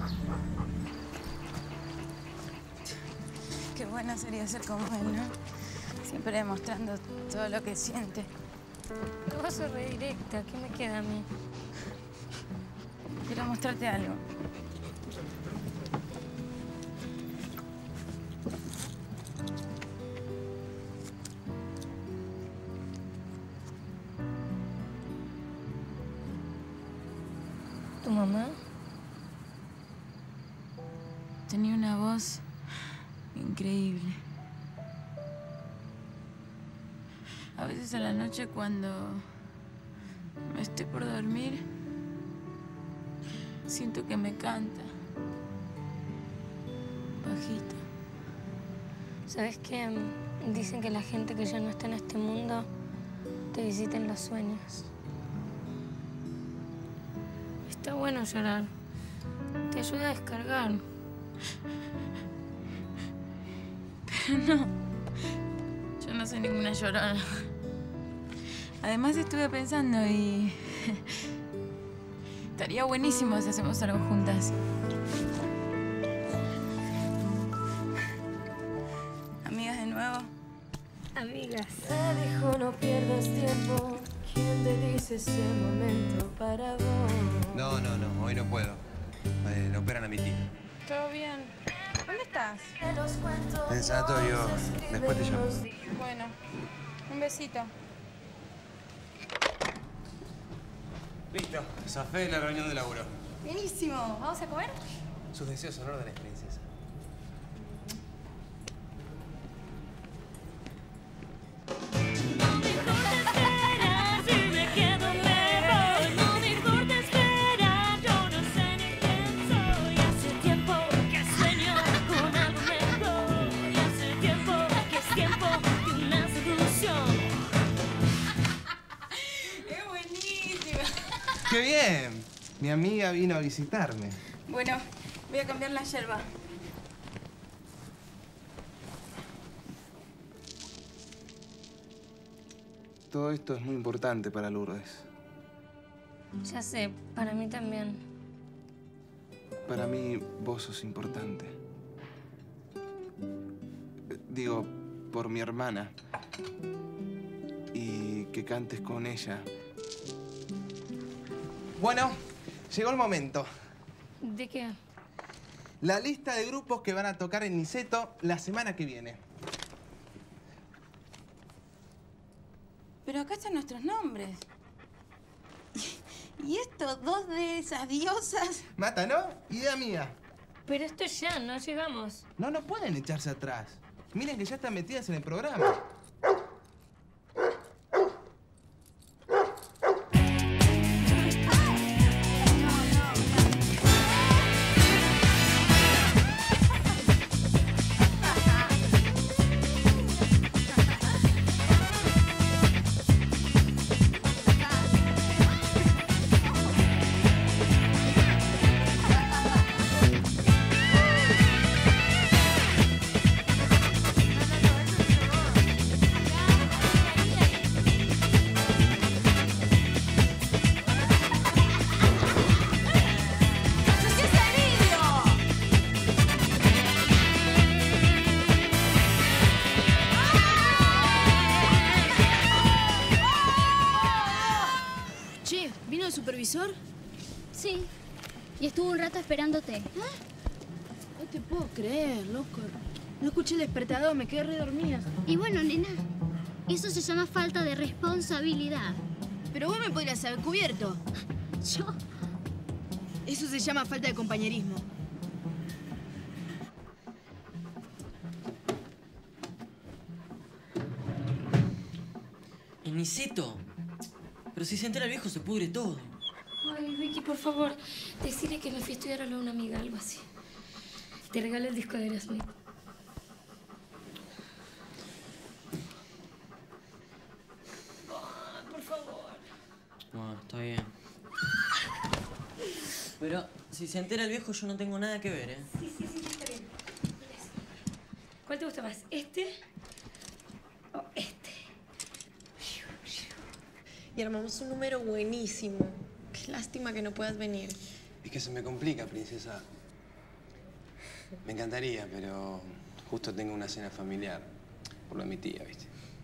Qué bueno sería ser como él, ¿no? Siempre demostrando todo lo que siente. Tú vas a re directa. ¿Qué me queda a mí? Quiero mostrarte algo. ¿Tu mamá? Tenía una voz increíble. A veces a la noche cuando me estoy por dormir, siento que me canta. Bajito. ¿Sabes qué? Dicen que la gente que ya no está en este mundo te visita en los sueños. Está bueno llorar. Te ayuda a descargar. Pero no. Yo no soy ninguna llorona. Además estuve pensando y... estaría buenísimo si hacemos algo juntas. ¿Amigas de nuevo? Amigas. Te dijo no pierdas tiempo. ¿Quién te dice ese momento para vos? No, hoy no puedo. Le operan a mi tía. ¿Todo bien? ¿Dónde estás? En el sanatorio. Después te llamo. Bueno, Un besito. Listo, zafé de la reunión de laburo. Buenísimo. ¿Vamos a comer? Sus deseos son órdenes, princesa. ¡Qué bien! Mi amiga vino a visitarme. Bueno, voy a cambiar la yerba. Todo esto es muy importante para Lourdes. Ya sé, para mí también. Para mí, vos sos importante. Digo, por mi hermana. Y que cantes con ella. Bueno, llegó el momento. ¿De qué? La lista de grupos que van a tocar en Niceto la semana que viene. Pero acá están nuestros nombres. ¿Y estos dos de esas diosas? Mata, ¿no? Idea mía. Pero esto ya, no llegamos. No pueden echarse atrás. Miren que ya están metidas en el programa. ¿Vino el supervisor? Sí. Y estuvo un rato esperándote. No te puedo creer, loco. No escuché el despertador, me quedé re dormida. Y bueno, nena, eso se llama falta de responsabilidad. Pero vos me podrías haber cubierto. ¿Yo? Eso se llama falta de compañerismo. ¿En Niceto? Pero si se entera el viejo se pudre todo. Ay, Vicky, por favor, decirle que me fui a estudiar a lo de una amiga, algo así. Te regalo el disco de Aerosmith. Oh, por favor. Bueno, está bien. Pero si se entera el viejo yo no tengo nada que ver, ¿eh? Sí, está bien. ¿Cuál te gusta más? ¿Este o este? Y armamos un número buenísimo. Qué lástima que no puedas venir. Es que se me complica, princesa. Me encantaría, pero justo tengo una cena familiar. Por lo de mi tía, ¿viste?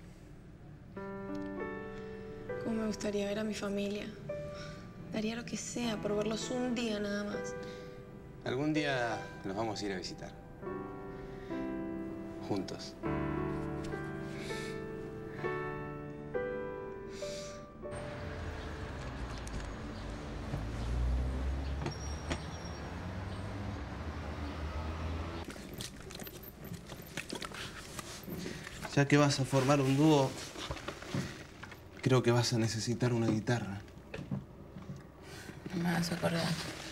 Cómo me gustaría ver a mi familia. Daría lo que sea por verlos un día nada más. Algún día los vamos a ir a visitar. Juntos. Ya que vas a formar un dúo, creo que vas a necesitar una guitarra. No me vas a acordar.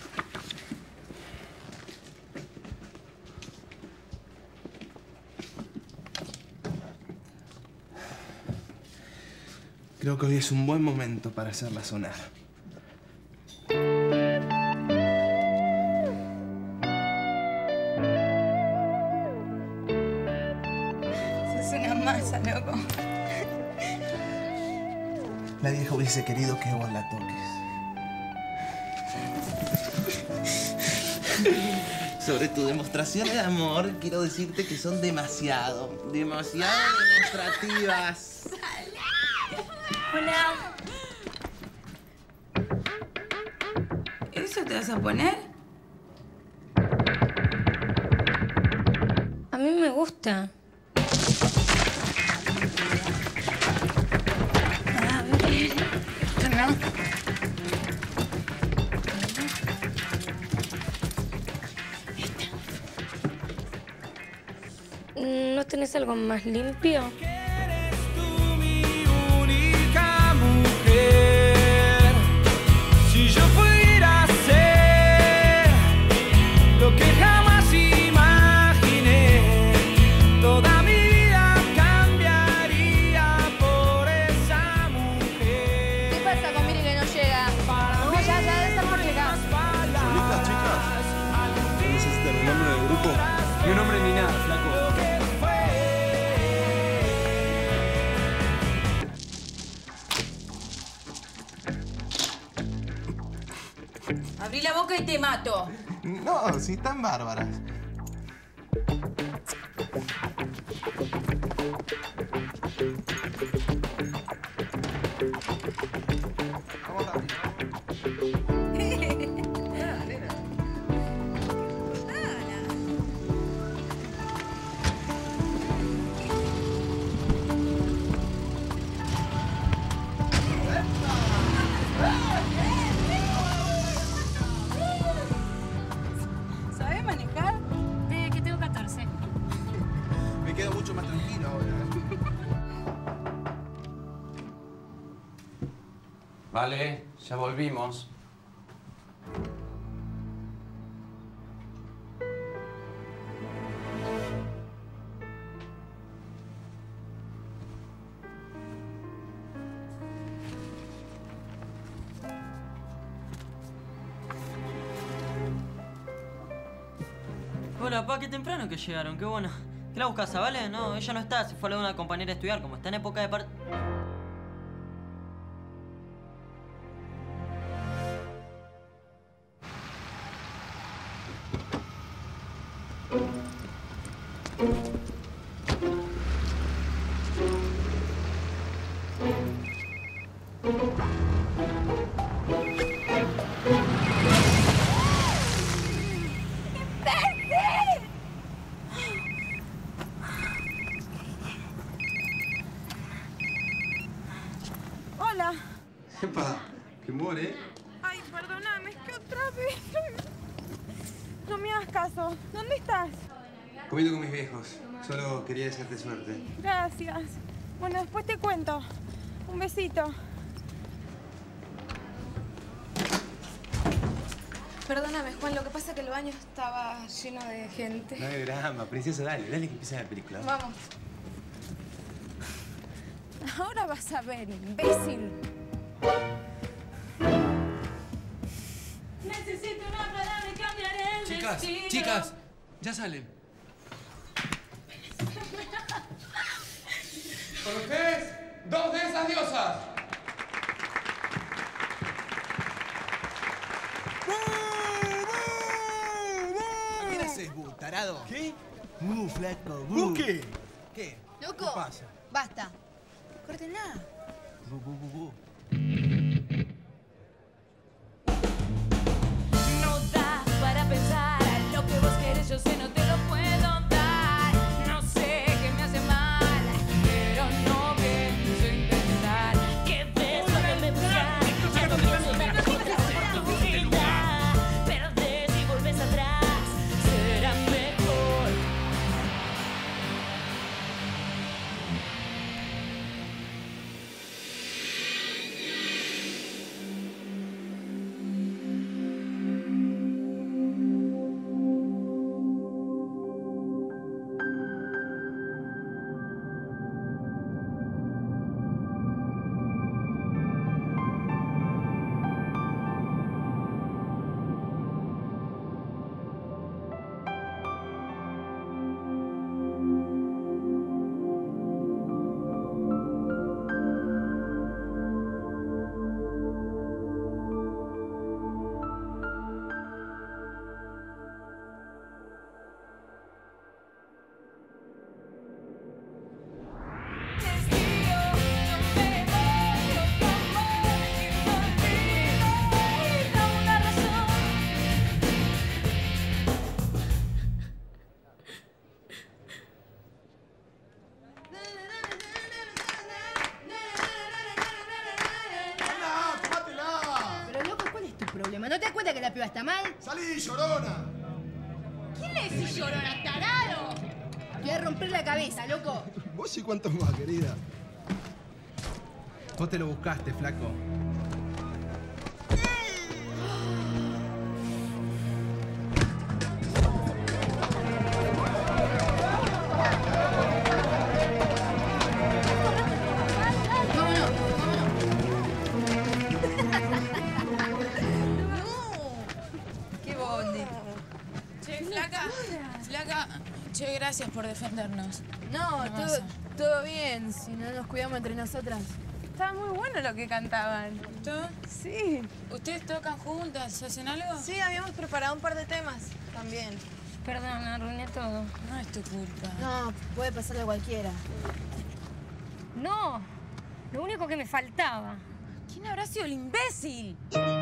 Creo que hoy es un buen momento para hacerla sonar. Sos una masa, loco. La vieja hubiese querido que vos la toques. Sobre tu demostración de amor, quiero decirte que son demasiado demostrativas. Hola. ¿Eso te vas a poner? A mí me gusta. Esto no. ¿No tenés algo más limpio? Única mujer. Si yo pudiera ser lo que jamás imaginé, toda mi vida cambiaría por esa mujer. ¿Qué pasa con Miri que no llega? No, ya debe estar por llegar. ¿Solitas, chicas? ¿Necesitan un nombre del grupo? Ni un nombre ni nada, flaco. Abrí la boca y te mato. No, sí, están bárbaras. Vamos rápido. ¿Sabes manejar? Desde que tengo 14. Me quedo mucho más tranquilo ahora. Vale, ya volvimos. Hola, pa, qué temprano que llegaron, qué bueno. ¿Qué la buscas, Vale? No, ella no está, se fue a la de una compañera a estudiar, como está en época de Hola. Epa, qué humor, ¿eh? Ay, perdóname, es que otra vez. No me hagas caso. ¿Dónde estás? Comiendo con mis viejos. Solo quería desearte suerte. Gracias. Bueno, después te cuento. Un besito. Perdóname, Juan, lo que pasa es que el baño estaba lleno de gente. No hay drama, princesa, dale que empiece la película. Vamos. Ahora vas a ver, imbécil. Necesito una para de cambiar el Chicas, destino. chicas, ya salen. Con ustedes, 2 de esas diosas. ¿Qué haces, bu, tarado? ¿Qué? Flaco, ¿Bu qué? ¿Qué? Loco, ¿Qué pasa? basta. Córtenla. No da para pensar lo que vos querés, yo sé, no te lo puedo dar. No sé qué me hace mal, pero no pienso intentar. ¿Qué ves cuando me buscas? Ya no pienso dar otra oportunidad. Perdés y volvés atrás, será mejor. la piba está mal. ¡Salí, llorona! ¿Quién le decís llorona, tarado? Te voy a romper la cabeza, loco. Vos y cuántos más, querida. Vos te lo buscaste, flaco. ¡Qué bondi! Che, flaca, che, gracias por defendernos. No, ¿Qué pasa? todo bien, si no nos cuidamos entre nosotras. Estaba muy bueno lo que cantaban. ¿Tú? Sí. ¿Ustedes tocan juntas? ¿Hacen algo? Sí, habíamos preparado un par de temas también. Perdón, arruiné todo. No es tu culpa. No, puede pasarle a cualquiera. No, lo único que me faltaba. ¿Quién habrá sido el imbécil?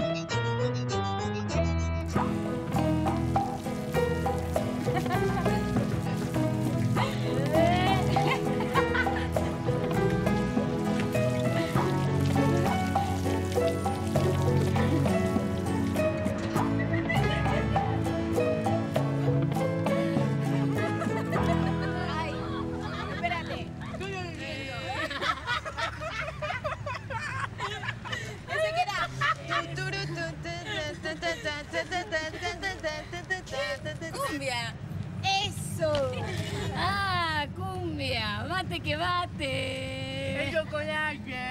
Ay, espérate. ¿Ese qué era? ¡Cumbia! ¡Eso! ¡Ah, cumbia! ¡Bate que bate! ¡El chocolate!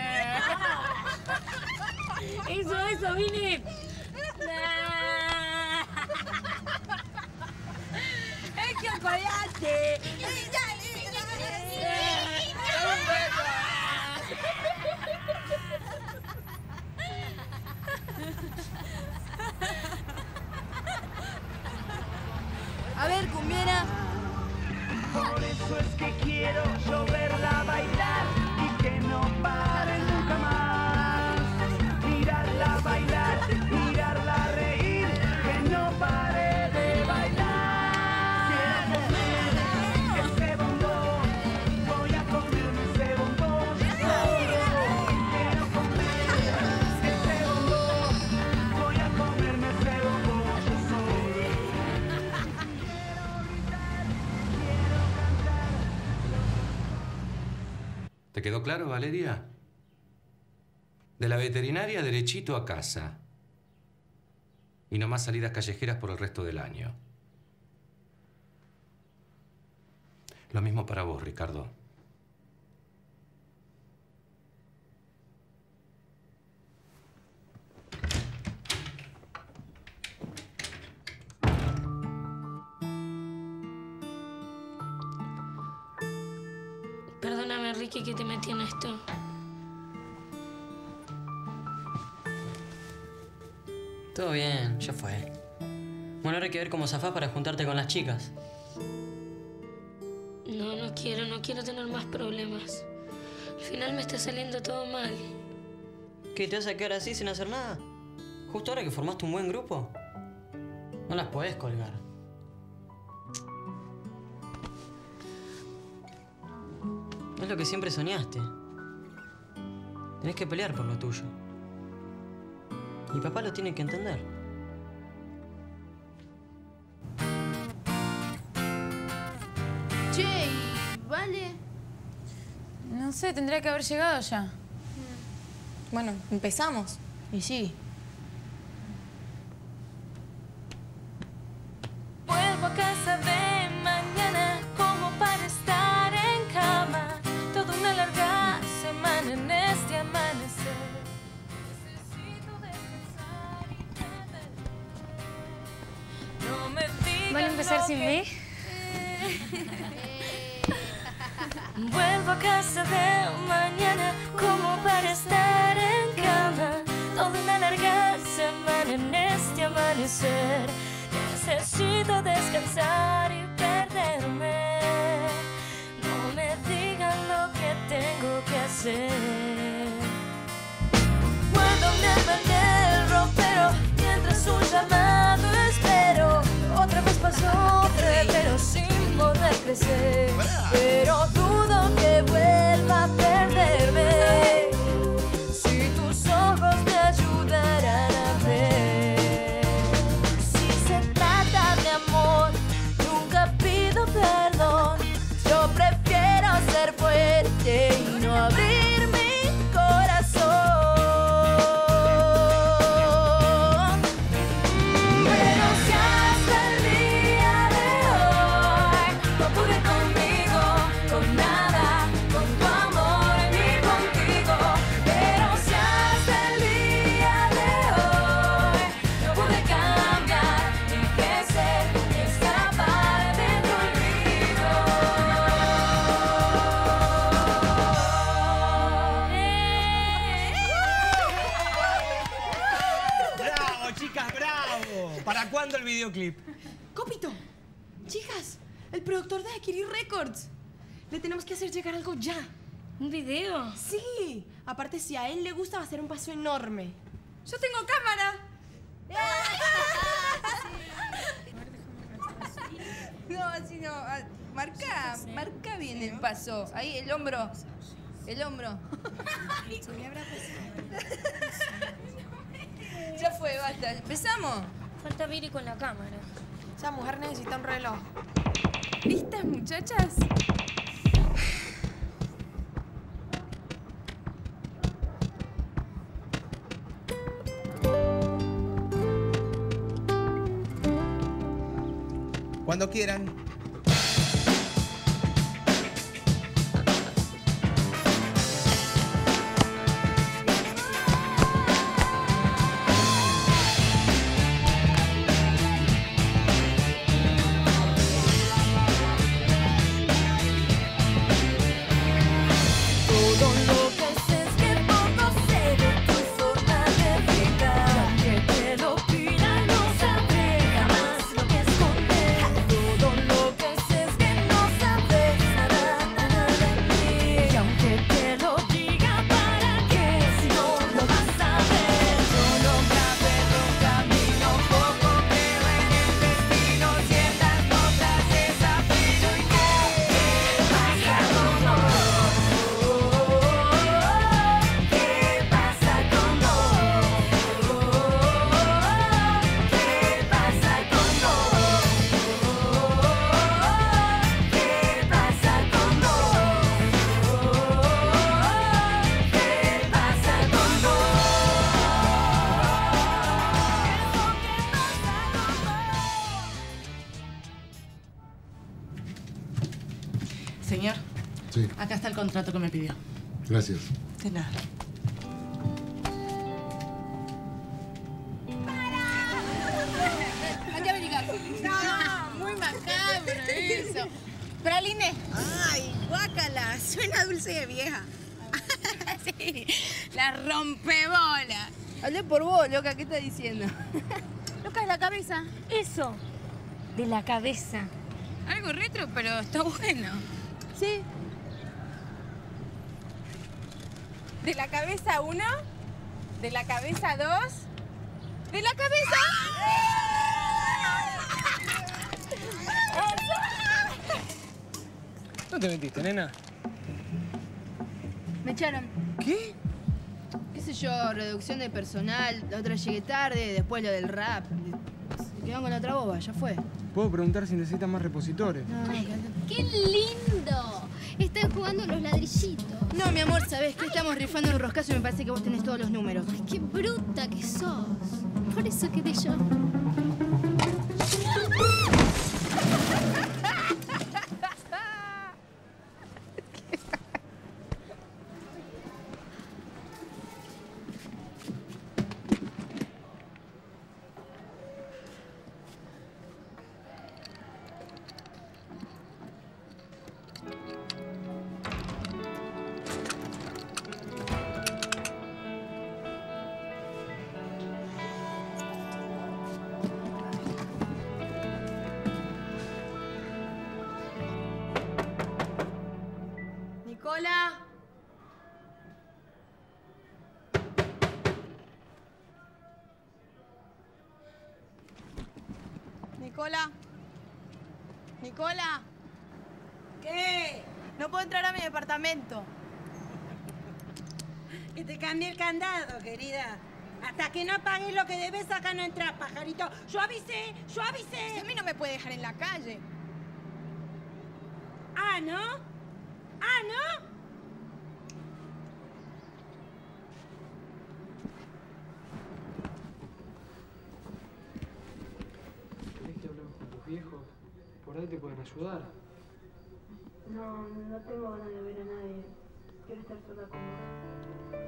Eso, Vini. ¡El chocolate! A ver, cumbiera. Por eso es que quiero yo verla bailar y que no pare nunca más. Mirarla bailar, mirarla reír, que no pare de bailar. Quiero comer ese bombón, voy a comerme ese bombón. Quiero comer ese bombón, voy a comerme ese bombón yo solo. ¿Te quedó claro, Valeria? De la veterinaria derechito a casa. Y no más salidas callejeras por el resto del año. Lo mismo para vos, Ricardo. Perdóname, Ricky, que te metí en esto. Todo bien, ya fue. Bueno, ahora hay que ver cómo zafás para juntarte con las chicas. No quiero tener más problemas. Al final me está saliendo todo mal. ¿Qué, te vas a quedar así sin hacer nada? Justo ahora que formaste un buen grupo. No las podés colgar. Es lo que siempre soñaste. Tenés que pelear por lo tuyo. Y papá lo tiene que entender. Che, ¿y Vale? No sé, tendría que haber llegado ya. Bueno, empezamos. Y sí. Vuelvo a casa de mañana como para estar en cama. Toda una larga semana en este amanecer. Necesito descansar y perderme. No me digas ¿Van a empezar lo sin que- mí? Vuelvo a casa de mañana como para estar en cama. Toda una larga semana en este amanecer. Necesito descansar y perderme. No me digan lo que tengo que hacer. Cuando me mandé el ropero, mientras un llamado espero. Otra vez pasó febrero sin poder crecer. Pero dudo que vuelva a perderme. Si tus ojos me ayudaran a ver. videoclip. ¡Copito! Chicas, el productor de Adquirir Records. Le tenemos que hacer llegar algo ya. ¿Un video? Sí. Aparte, si a él le gusta, va a ser un paso enorme. ¡Yo tengo cámara! No, así no. Marca bien el paso. Ahí, el hombro. El hombro. Ya fue, basta. ¿Empezamos? Falta Viri con la cámara. Esa mujer necesita un reloj. ¿Listas, muchachas? Cuando quieran. Todo lo que sé es que poco sé de tu forma de vida. Aunque te lo pida, no sabré jamás lo que esconder. Todo lo que sé es que no sabes nada de mí. Y aunque te lo diga, ¿para qué? Si no lo vas a ver. Solo navego un camino, poco creo en el destino. Ciertas notas, desafío y ¿qué pasa con vos? ¿Qué pasa con vos? ¿Qué pasa con vos? ¿Qué pasa con vos? ¿Qué pasa con vos? Señor, Sí, acá está el contrato que me pidió. gracias. De nada. Allá venga. No, muy macabro eso. Praline. Ay, guácala. Suena dulce de vieja. Sí, la rompebola. Hablé por vos, loca. ¿Qué estás diciendo? Loca, es la cabeza. Eso. De la cabeza. Algo retro, pero está bueno. Sí. De la cabeza 1, de la cabeza 2, de la cabeza... ¿No te metiste, nena? Me echaron. ¿Qué? ¿Qué sé yo? Reducción de personal. La otra llegué tarde, después lo del rap. Se quedaron con la otra boba, ya fue. Puedo preguntar si necesitan más repositores. ¡Qué lindo! Están jugando los ladrillitos. No, mi amor, ¿sabés qué? Estamos rifando un roscazo y me parece que vos tenés todos los números. Ay, qué bruta que sos. Por eso quedé yo. Nicola. Nicola. Nicola. ¿Qué? No puedo entrar a mi departamento. Que te cambie el candado, querida. Hasta que no pagues lo que debes, acá no entras, pajarito. Yo avisé, yo avisé. A mí no me puede dejar en la calle. Ah, ¿no? Ah, ¿no? ¿Querés que hablemos con tus viejos? Por ahí te pueden ayudar. No tengo ganas de ver a nadie. Quiero estar sola con vos.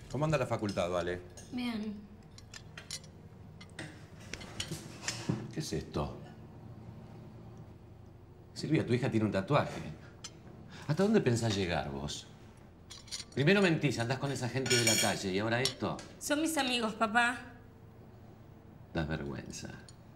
¿Cómo anda la facultad, Vale? Bien. ¿Qué es esto? Silvia, tu hija tiene un tatuaje. ¿Hasta dónde pensás llegar vos? Primero mentís, andás con esa gente de la calle y ahora esto. Son mis amigos, papá. Das vergüenza.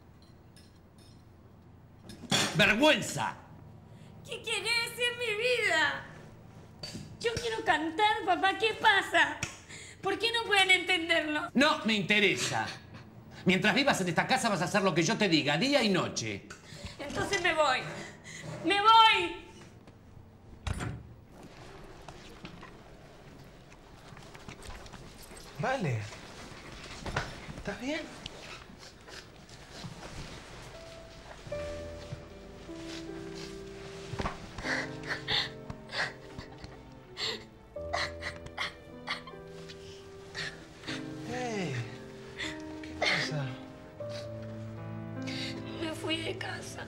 ¡Vergüenza! ¿Qué querés en mi vida? Yo quiero cantar, papá. ¿Qué pasa? ¿Por qué no pueden entenderlo? No me interesa. Mientras vivas en esta casa vas a hacer lo que yo te diga, día y noche. Entonces me voy. ¡Me voy! Vale. ¿Estás bien? Hey, ¿qué pasa? Me fui de casa.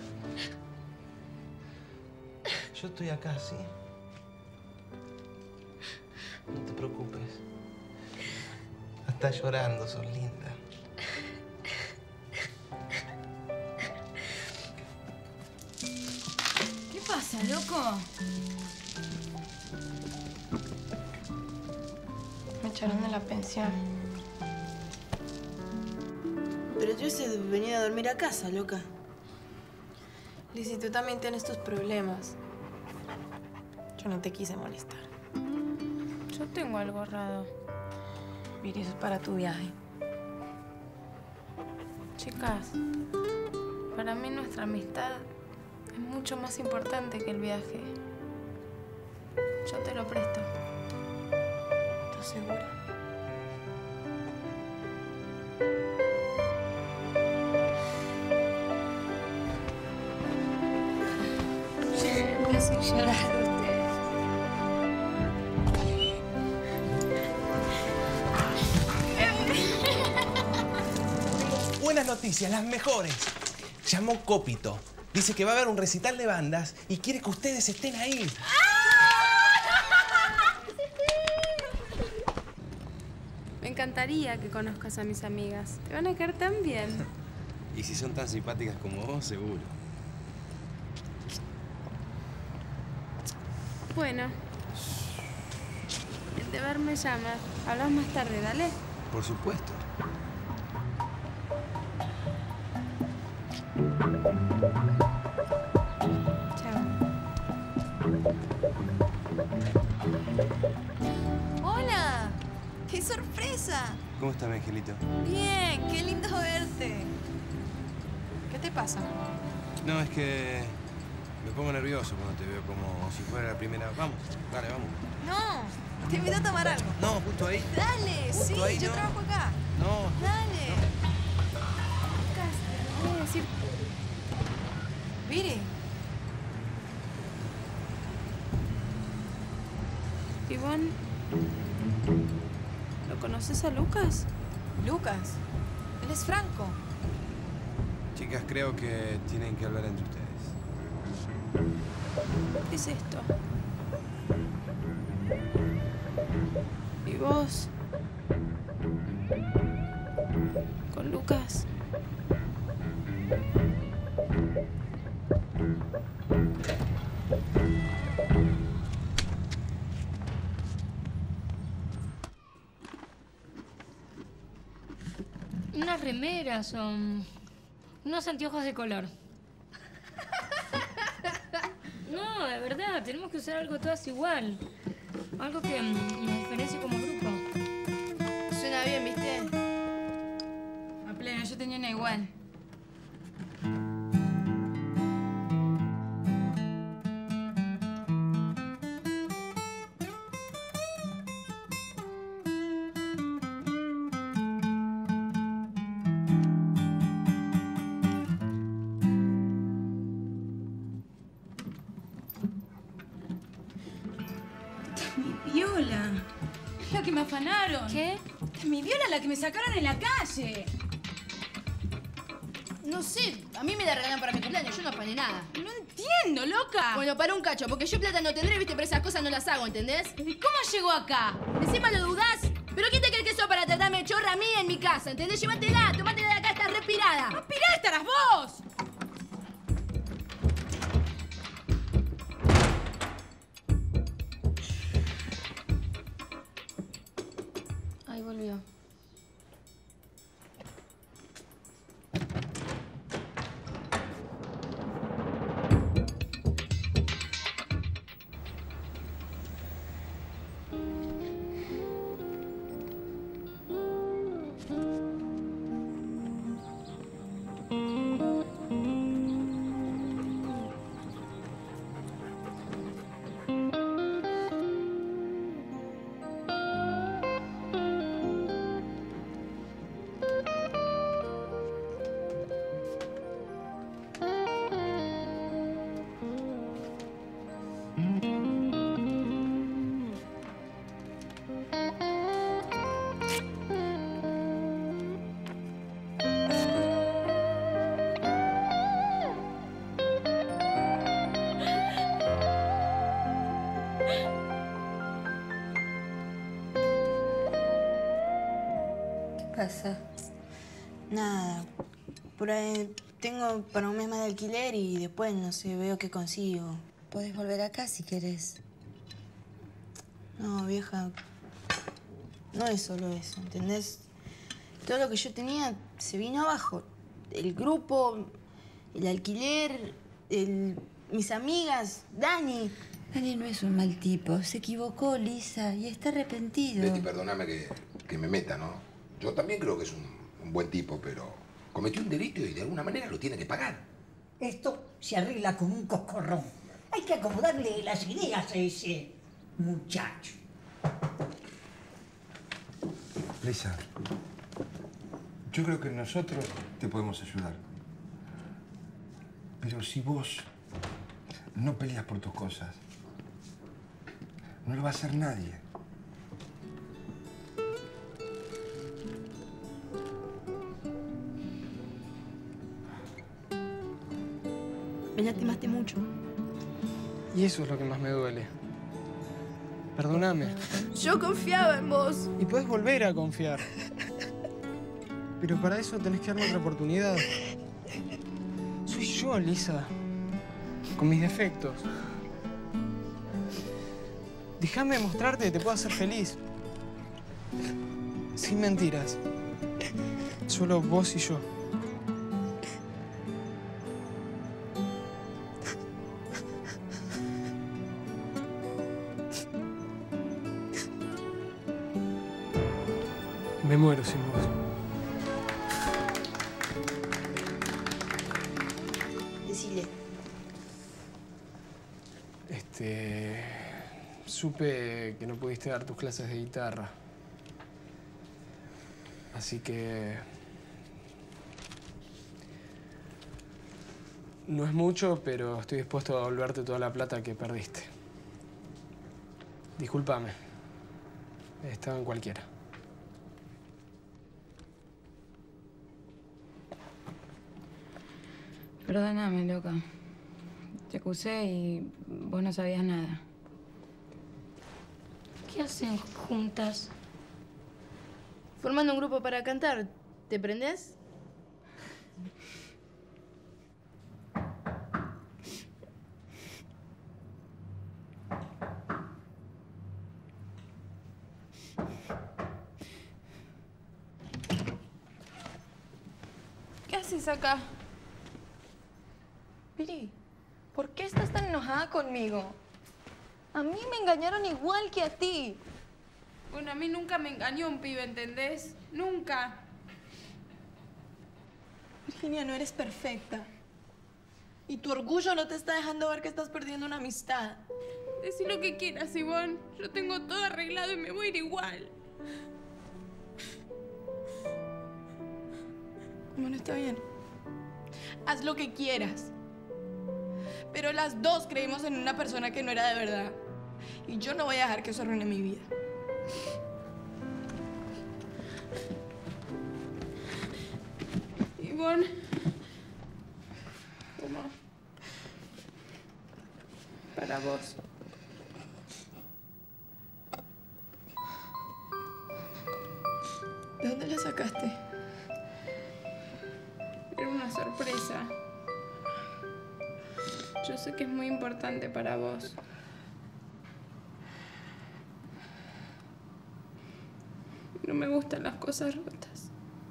Yo estoy acá, ¿sí? No te preocupes. Estás llorando, sos linda. ¿Qué pasa, loco? Me echaron de la pensión. Pero yo hubiese venido a dormir a casa, loca. Lizzy, tú también tienes tus problemas. Yo no te quise molestar. Yo tengo algo ahorrado. Mira, eso es para tu viaje. Chicas, para mí nuestra amistad es mucho más importante que el viaje. Yo te lo presto. ¿Estás segura? Me hacen llorar ustedes. Buenas noticias, las mejores. Llamó Cópito. Dice que va a haber un recital de bandas y quiere que ustedes estén ahí. Me encantaría que conozcas a mis amigas. Te van a caer tan bien. Y si son tan simpáticas como vos, seguro. Bueno. El deber me llama. Hablamos más tarde, dale. Por supuesto. ¡Hola! ¡Qué sorpresa! ¿Cómo estás, mi angelito? Bien, qué lindo verte. ¿Qué te pasa? No, es que me pongo nervioso cuando te veo como si fuera la primera. Vamos, dale, vamos. No, te invito a tomar algo. No, justo ahí. Dale, Justo sí, ahí, yo no. trabajo acá. No. Dale. Lucas, te voy a decir. Viri. Ivonne, ¿lo conoces a Lucas? Lucas, él es Franco. Chicas, creo que tienen que hablar entre ustedes. ¿Qué es esto? ¿Y vos? ¿Con Lucas? Unas remeras o unos anteojos de color. No, de verdad, tenemos que usar algo todas igual. Algo que nos diferencie como grupo. Suena bien, ¿viste? A pleno, yo tenía una igual. Viola. Es la que me afanaron. ¿Qué? Es mi viola, la que me sacaron en la calle. No sé, a mí me la regalan para mi cumpleaños, yo no afané nada. No entiendo, loca. Bueno, para un cacho, porque yo plata no tendré, viste, pero esas cosas no las hago, ¿entendés? ¿Y cómo llegó acá? ¿Encima lo dudás? ¿Pero quién te crees que sos para tratarme chorra a mí en mi casa? ¿Entendés? Llévatela, tomátela de acá, estás respirada. ¡Aspirá estarás vos! Ahí volvió. pasa? Nada. Por ahí tengo para un mes más de alquiler y después, no sé, veo qué consigo. Podés volver acá si querés. No, vieja. No es solo eso, ¿entendés? Todo lo que yo tenía se vino abajo. El grupo, el alquiler, mis amigas, Dani. Dani no es un mal tipo. Se equivocó, Lisa, y está arrepentido. Betty, perdóname que me meta, ¿no? Yo también creo que es un buen tipo, pero cometió un delito y de alguna manera lo tiene que pagar. Esto se arregla con un coscorrón. Hay que acomodarle las ideas a ese muchacho. Lisa, yo creo que nosotros te podemos ayudar. Pero si vos no peleas por tus cosas, no lo va a hacer nadie. Me lastimaste mucho. Y eso es lo que más me duele. Perdóname. Yo confiaba en vos. Y puedes volver a confiar. Pero para eso tenés que darme otra oportunidad. Soy yo, Lisa. Con mis defectos. Déjame mostrarte que te puedo hacer feliz. Sin mentiras. Solo vos y yo. Me muero sin vos. Decile. Supe que no pudiste dar tus clases de guitarra. Así que... no es mucho, pero estoy dispuesto a devolverte toda la plata que perdiste. Discúlpame. Estaba en cualquiera. Perdóname, loca. Te acusé y vos no sabías nada. ¿Qué hacen juntas? Formando un grupo para cantar. ¿Te prendés? ¿Qué haces acá? Piri, ¿por qué estás tan enojada conmigo? A mí me engañaron igual que a ti. Bueno, a mí nunca me engañó un pibe, ¿entendés? Nunca. Virginia, no eres perfecta. Y tu orgullo no te está dejando ver que estás perdiendo una amistad. Decí lo que quieras, Ivonne. Yo tengo todo arreglado y me voy a ir igual. Bueno, está bien. Haz lo que quieras. Pero las dos creímos en una persona que no era de verdad. Y yo no voy a dejar que eso arruine mi vida. Ivonne. Toma. Para vos. una sorpresa. Yo sé que es muy importante para vos. No me gustan las cosas rotas.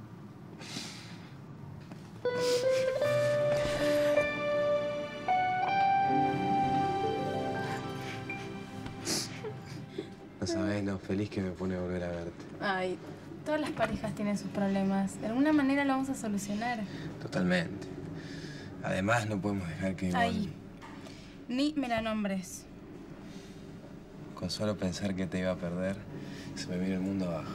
No sabés lo feliz que me pone volver a verte. Ay, todas las parejas tienen sus problemas. De alguna manera lo vamos a solucionar. Totalmente. Además, no podemos dejar que... Ay, ni me la nombres. Con solo pensar que te iba a perder, se me viene el mundo abajo.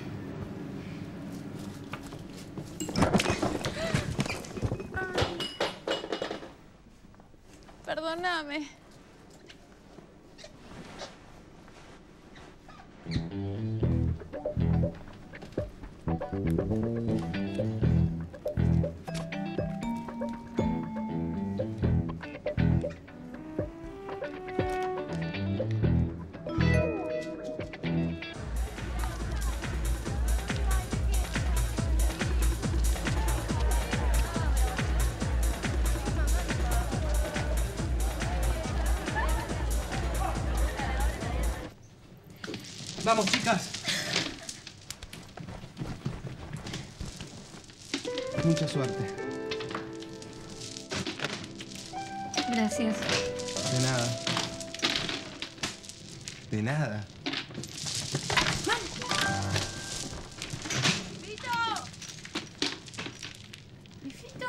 Perdóname. Vamos, chicas. Mucha suerte. Gracias. De nada. De nada. ¿Fito?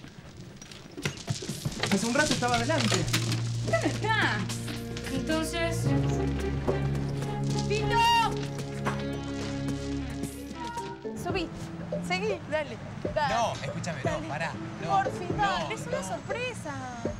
Hace un rato estaba adelante. ¿Dónde está? Entonces... ¡Fito! Subí. Seguí, dale. Dale. No, escúchame, no, pará. No, Por fin, dale, es una sorpresa.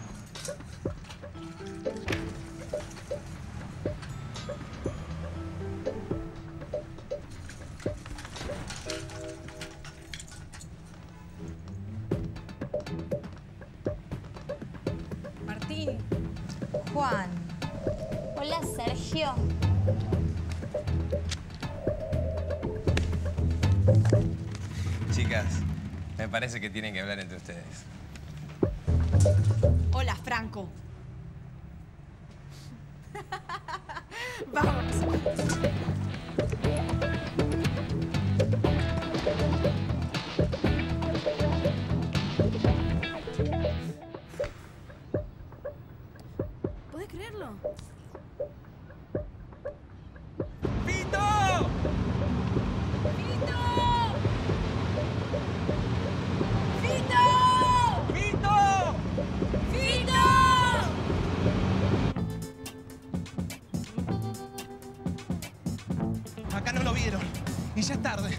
Martín. Juan. Hola, Sergio. Chicas, me parece que tienen que hablar entre ustedes. Hola, Franco. Vamos. ¿Podés creerlo? ¡Fito! ¡Fito! Acá no lo vieron. Y ya es tarde.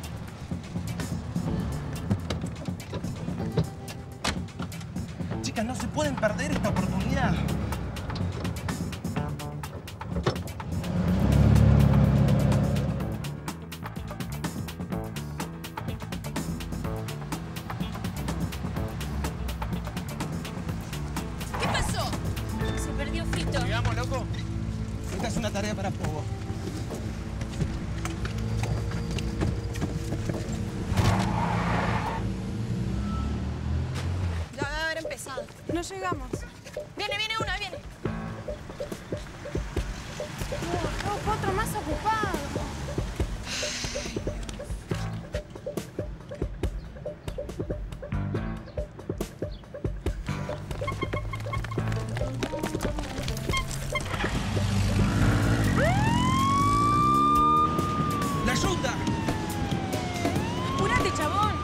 Chicas, no se pueden perder esta oportunidad. ¿Qué pasó? Se perdió Fito. Llegamos, loco. Esta es una tarea para Pogo. Ya debe haber empezado. No llegamos. Viene una, viene. No, otro más ocupado. ¡La ayuda! ¡Apúrate, chabón!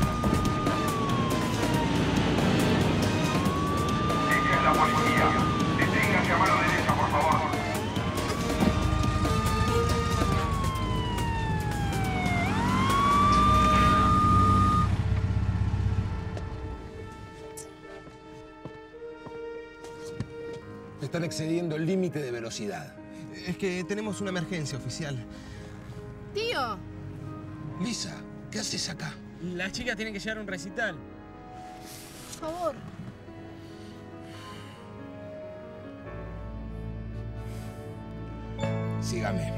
Esta es la policía. Deténgase a mano derecha, por favor. Están excediendo el límite de velocidad. Es que tenemos una emergencia oficial. Tío. Lisa, ¿qué haces acá? Las chicas tienen que llegar a un recital. Por favor. Sígame.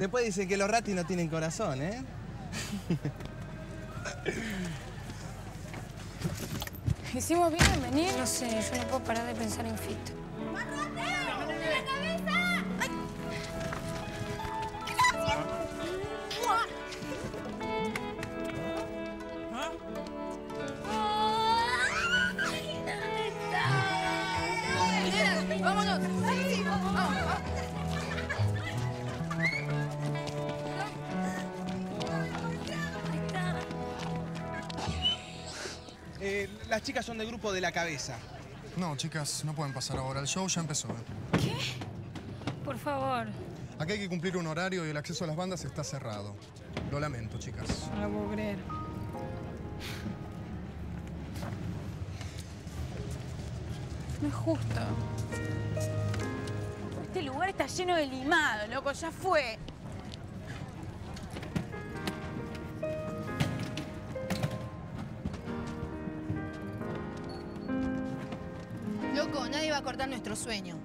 Después dicen que los ratis no tienen corazón, ¿eh? ¿Hicimos bien en venir? No sé, yo no puedo parar de pensar en Fito. ¡Vámonos! ¡Vamos! Las chicas son del grupo de La Cabeza. No, chicas, no pueden pasar ahora. El show ya empezó. ¿Qué? Por favor. Aquí hay que cumplir un horario y el acceso a las bandas está cerrado. Lo lamento, chicas. No lo puedo creer. No es justo. Este lugar está lleno de limado, loco, ya fue. Loco, nadie va a cortar nuestro sueño.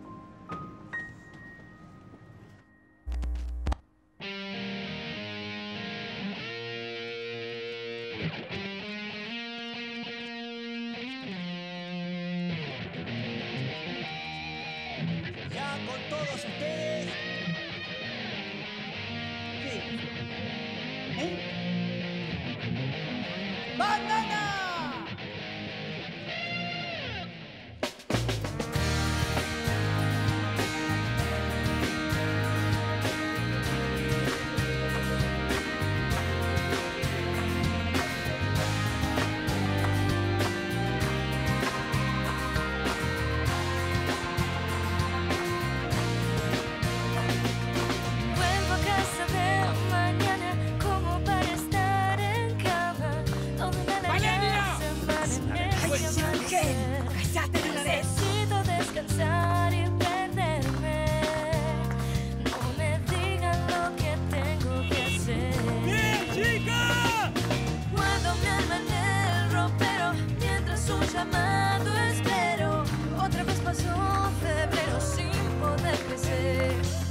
Ya con todos ustedes. ¿Qué? ¿Eh? ¡Bandana! Vuelvo a casa de mañana como para estar en cama. Donde la luna se amanece. ¡Cállate de una vez! Necesito descansar y perderme. No me digan lo que tengo que hacer. ¡Bien, chica! Guardo mi alma en el ropero mientras un llamado espero. Otra vez pasó febrero sin poder crecer.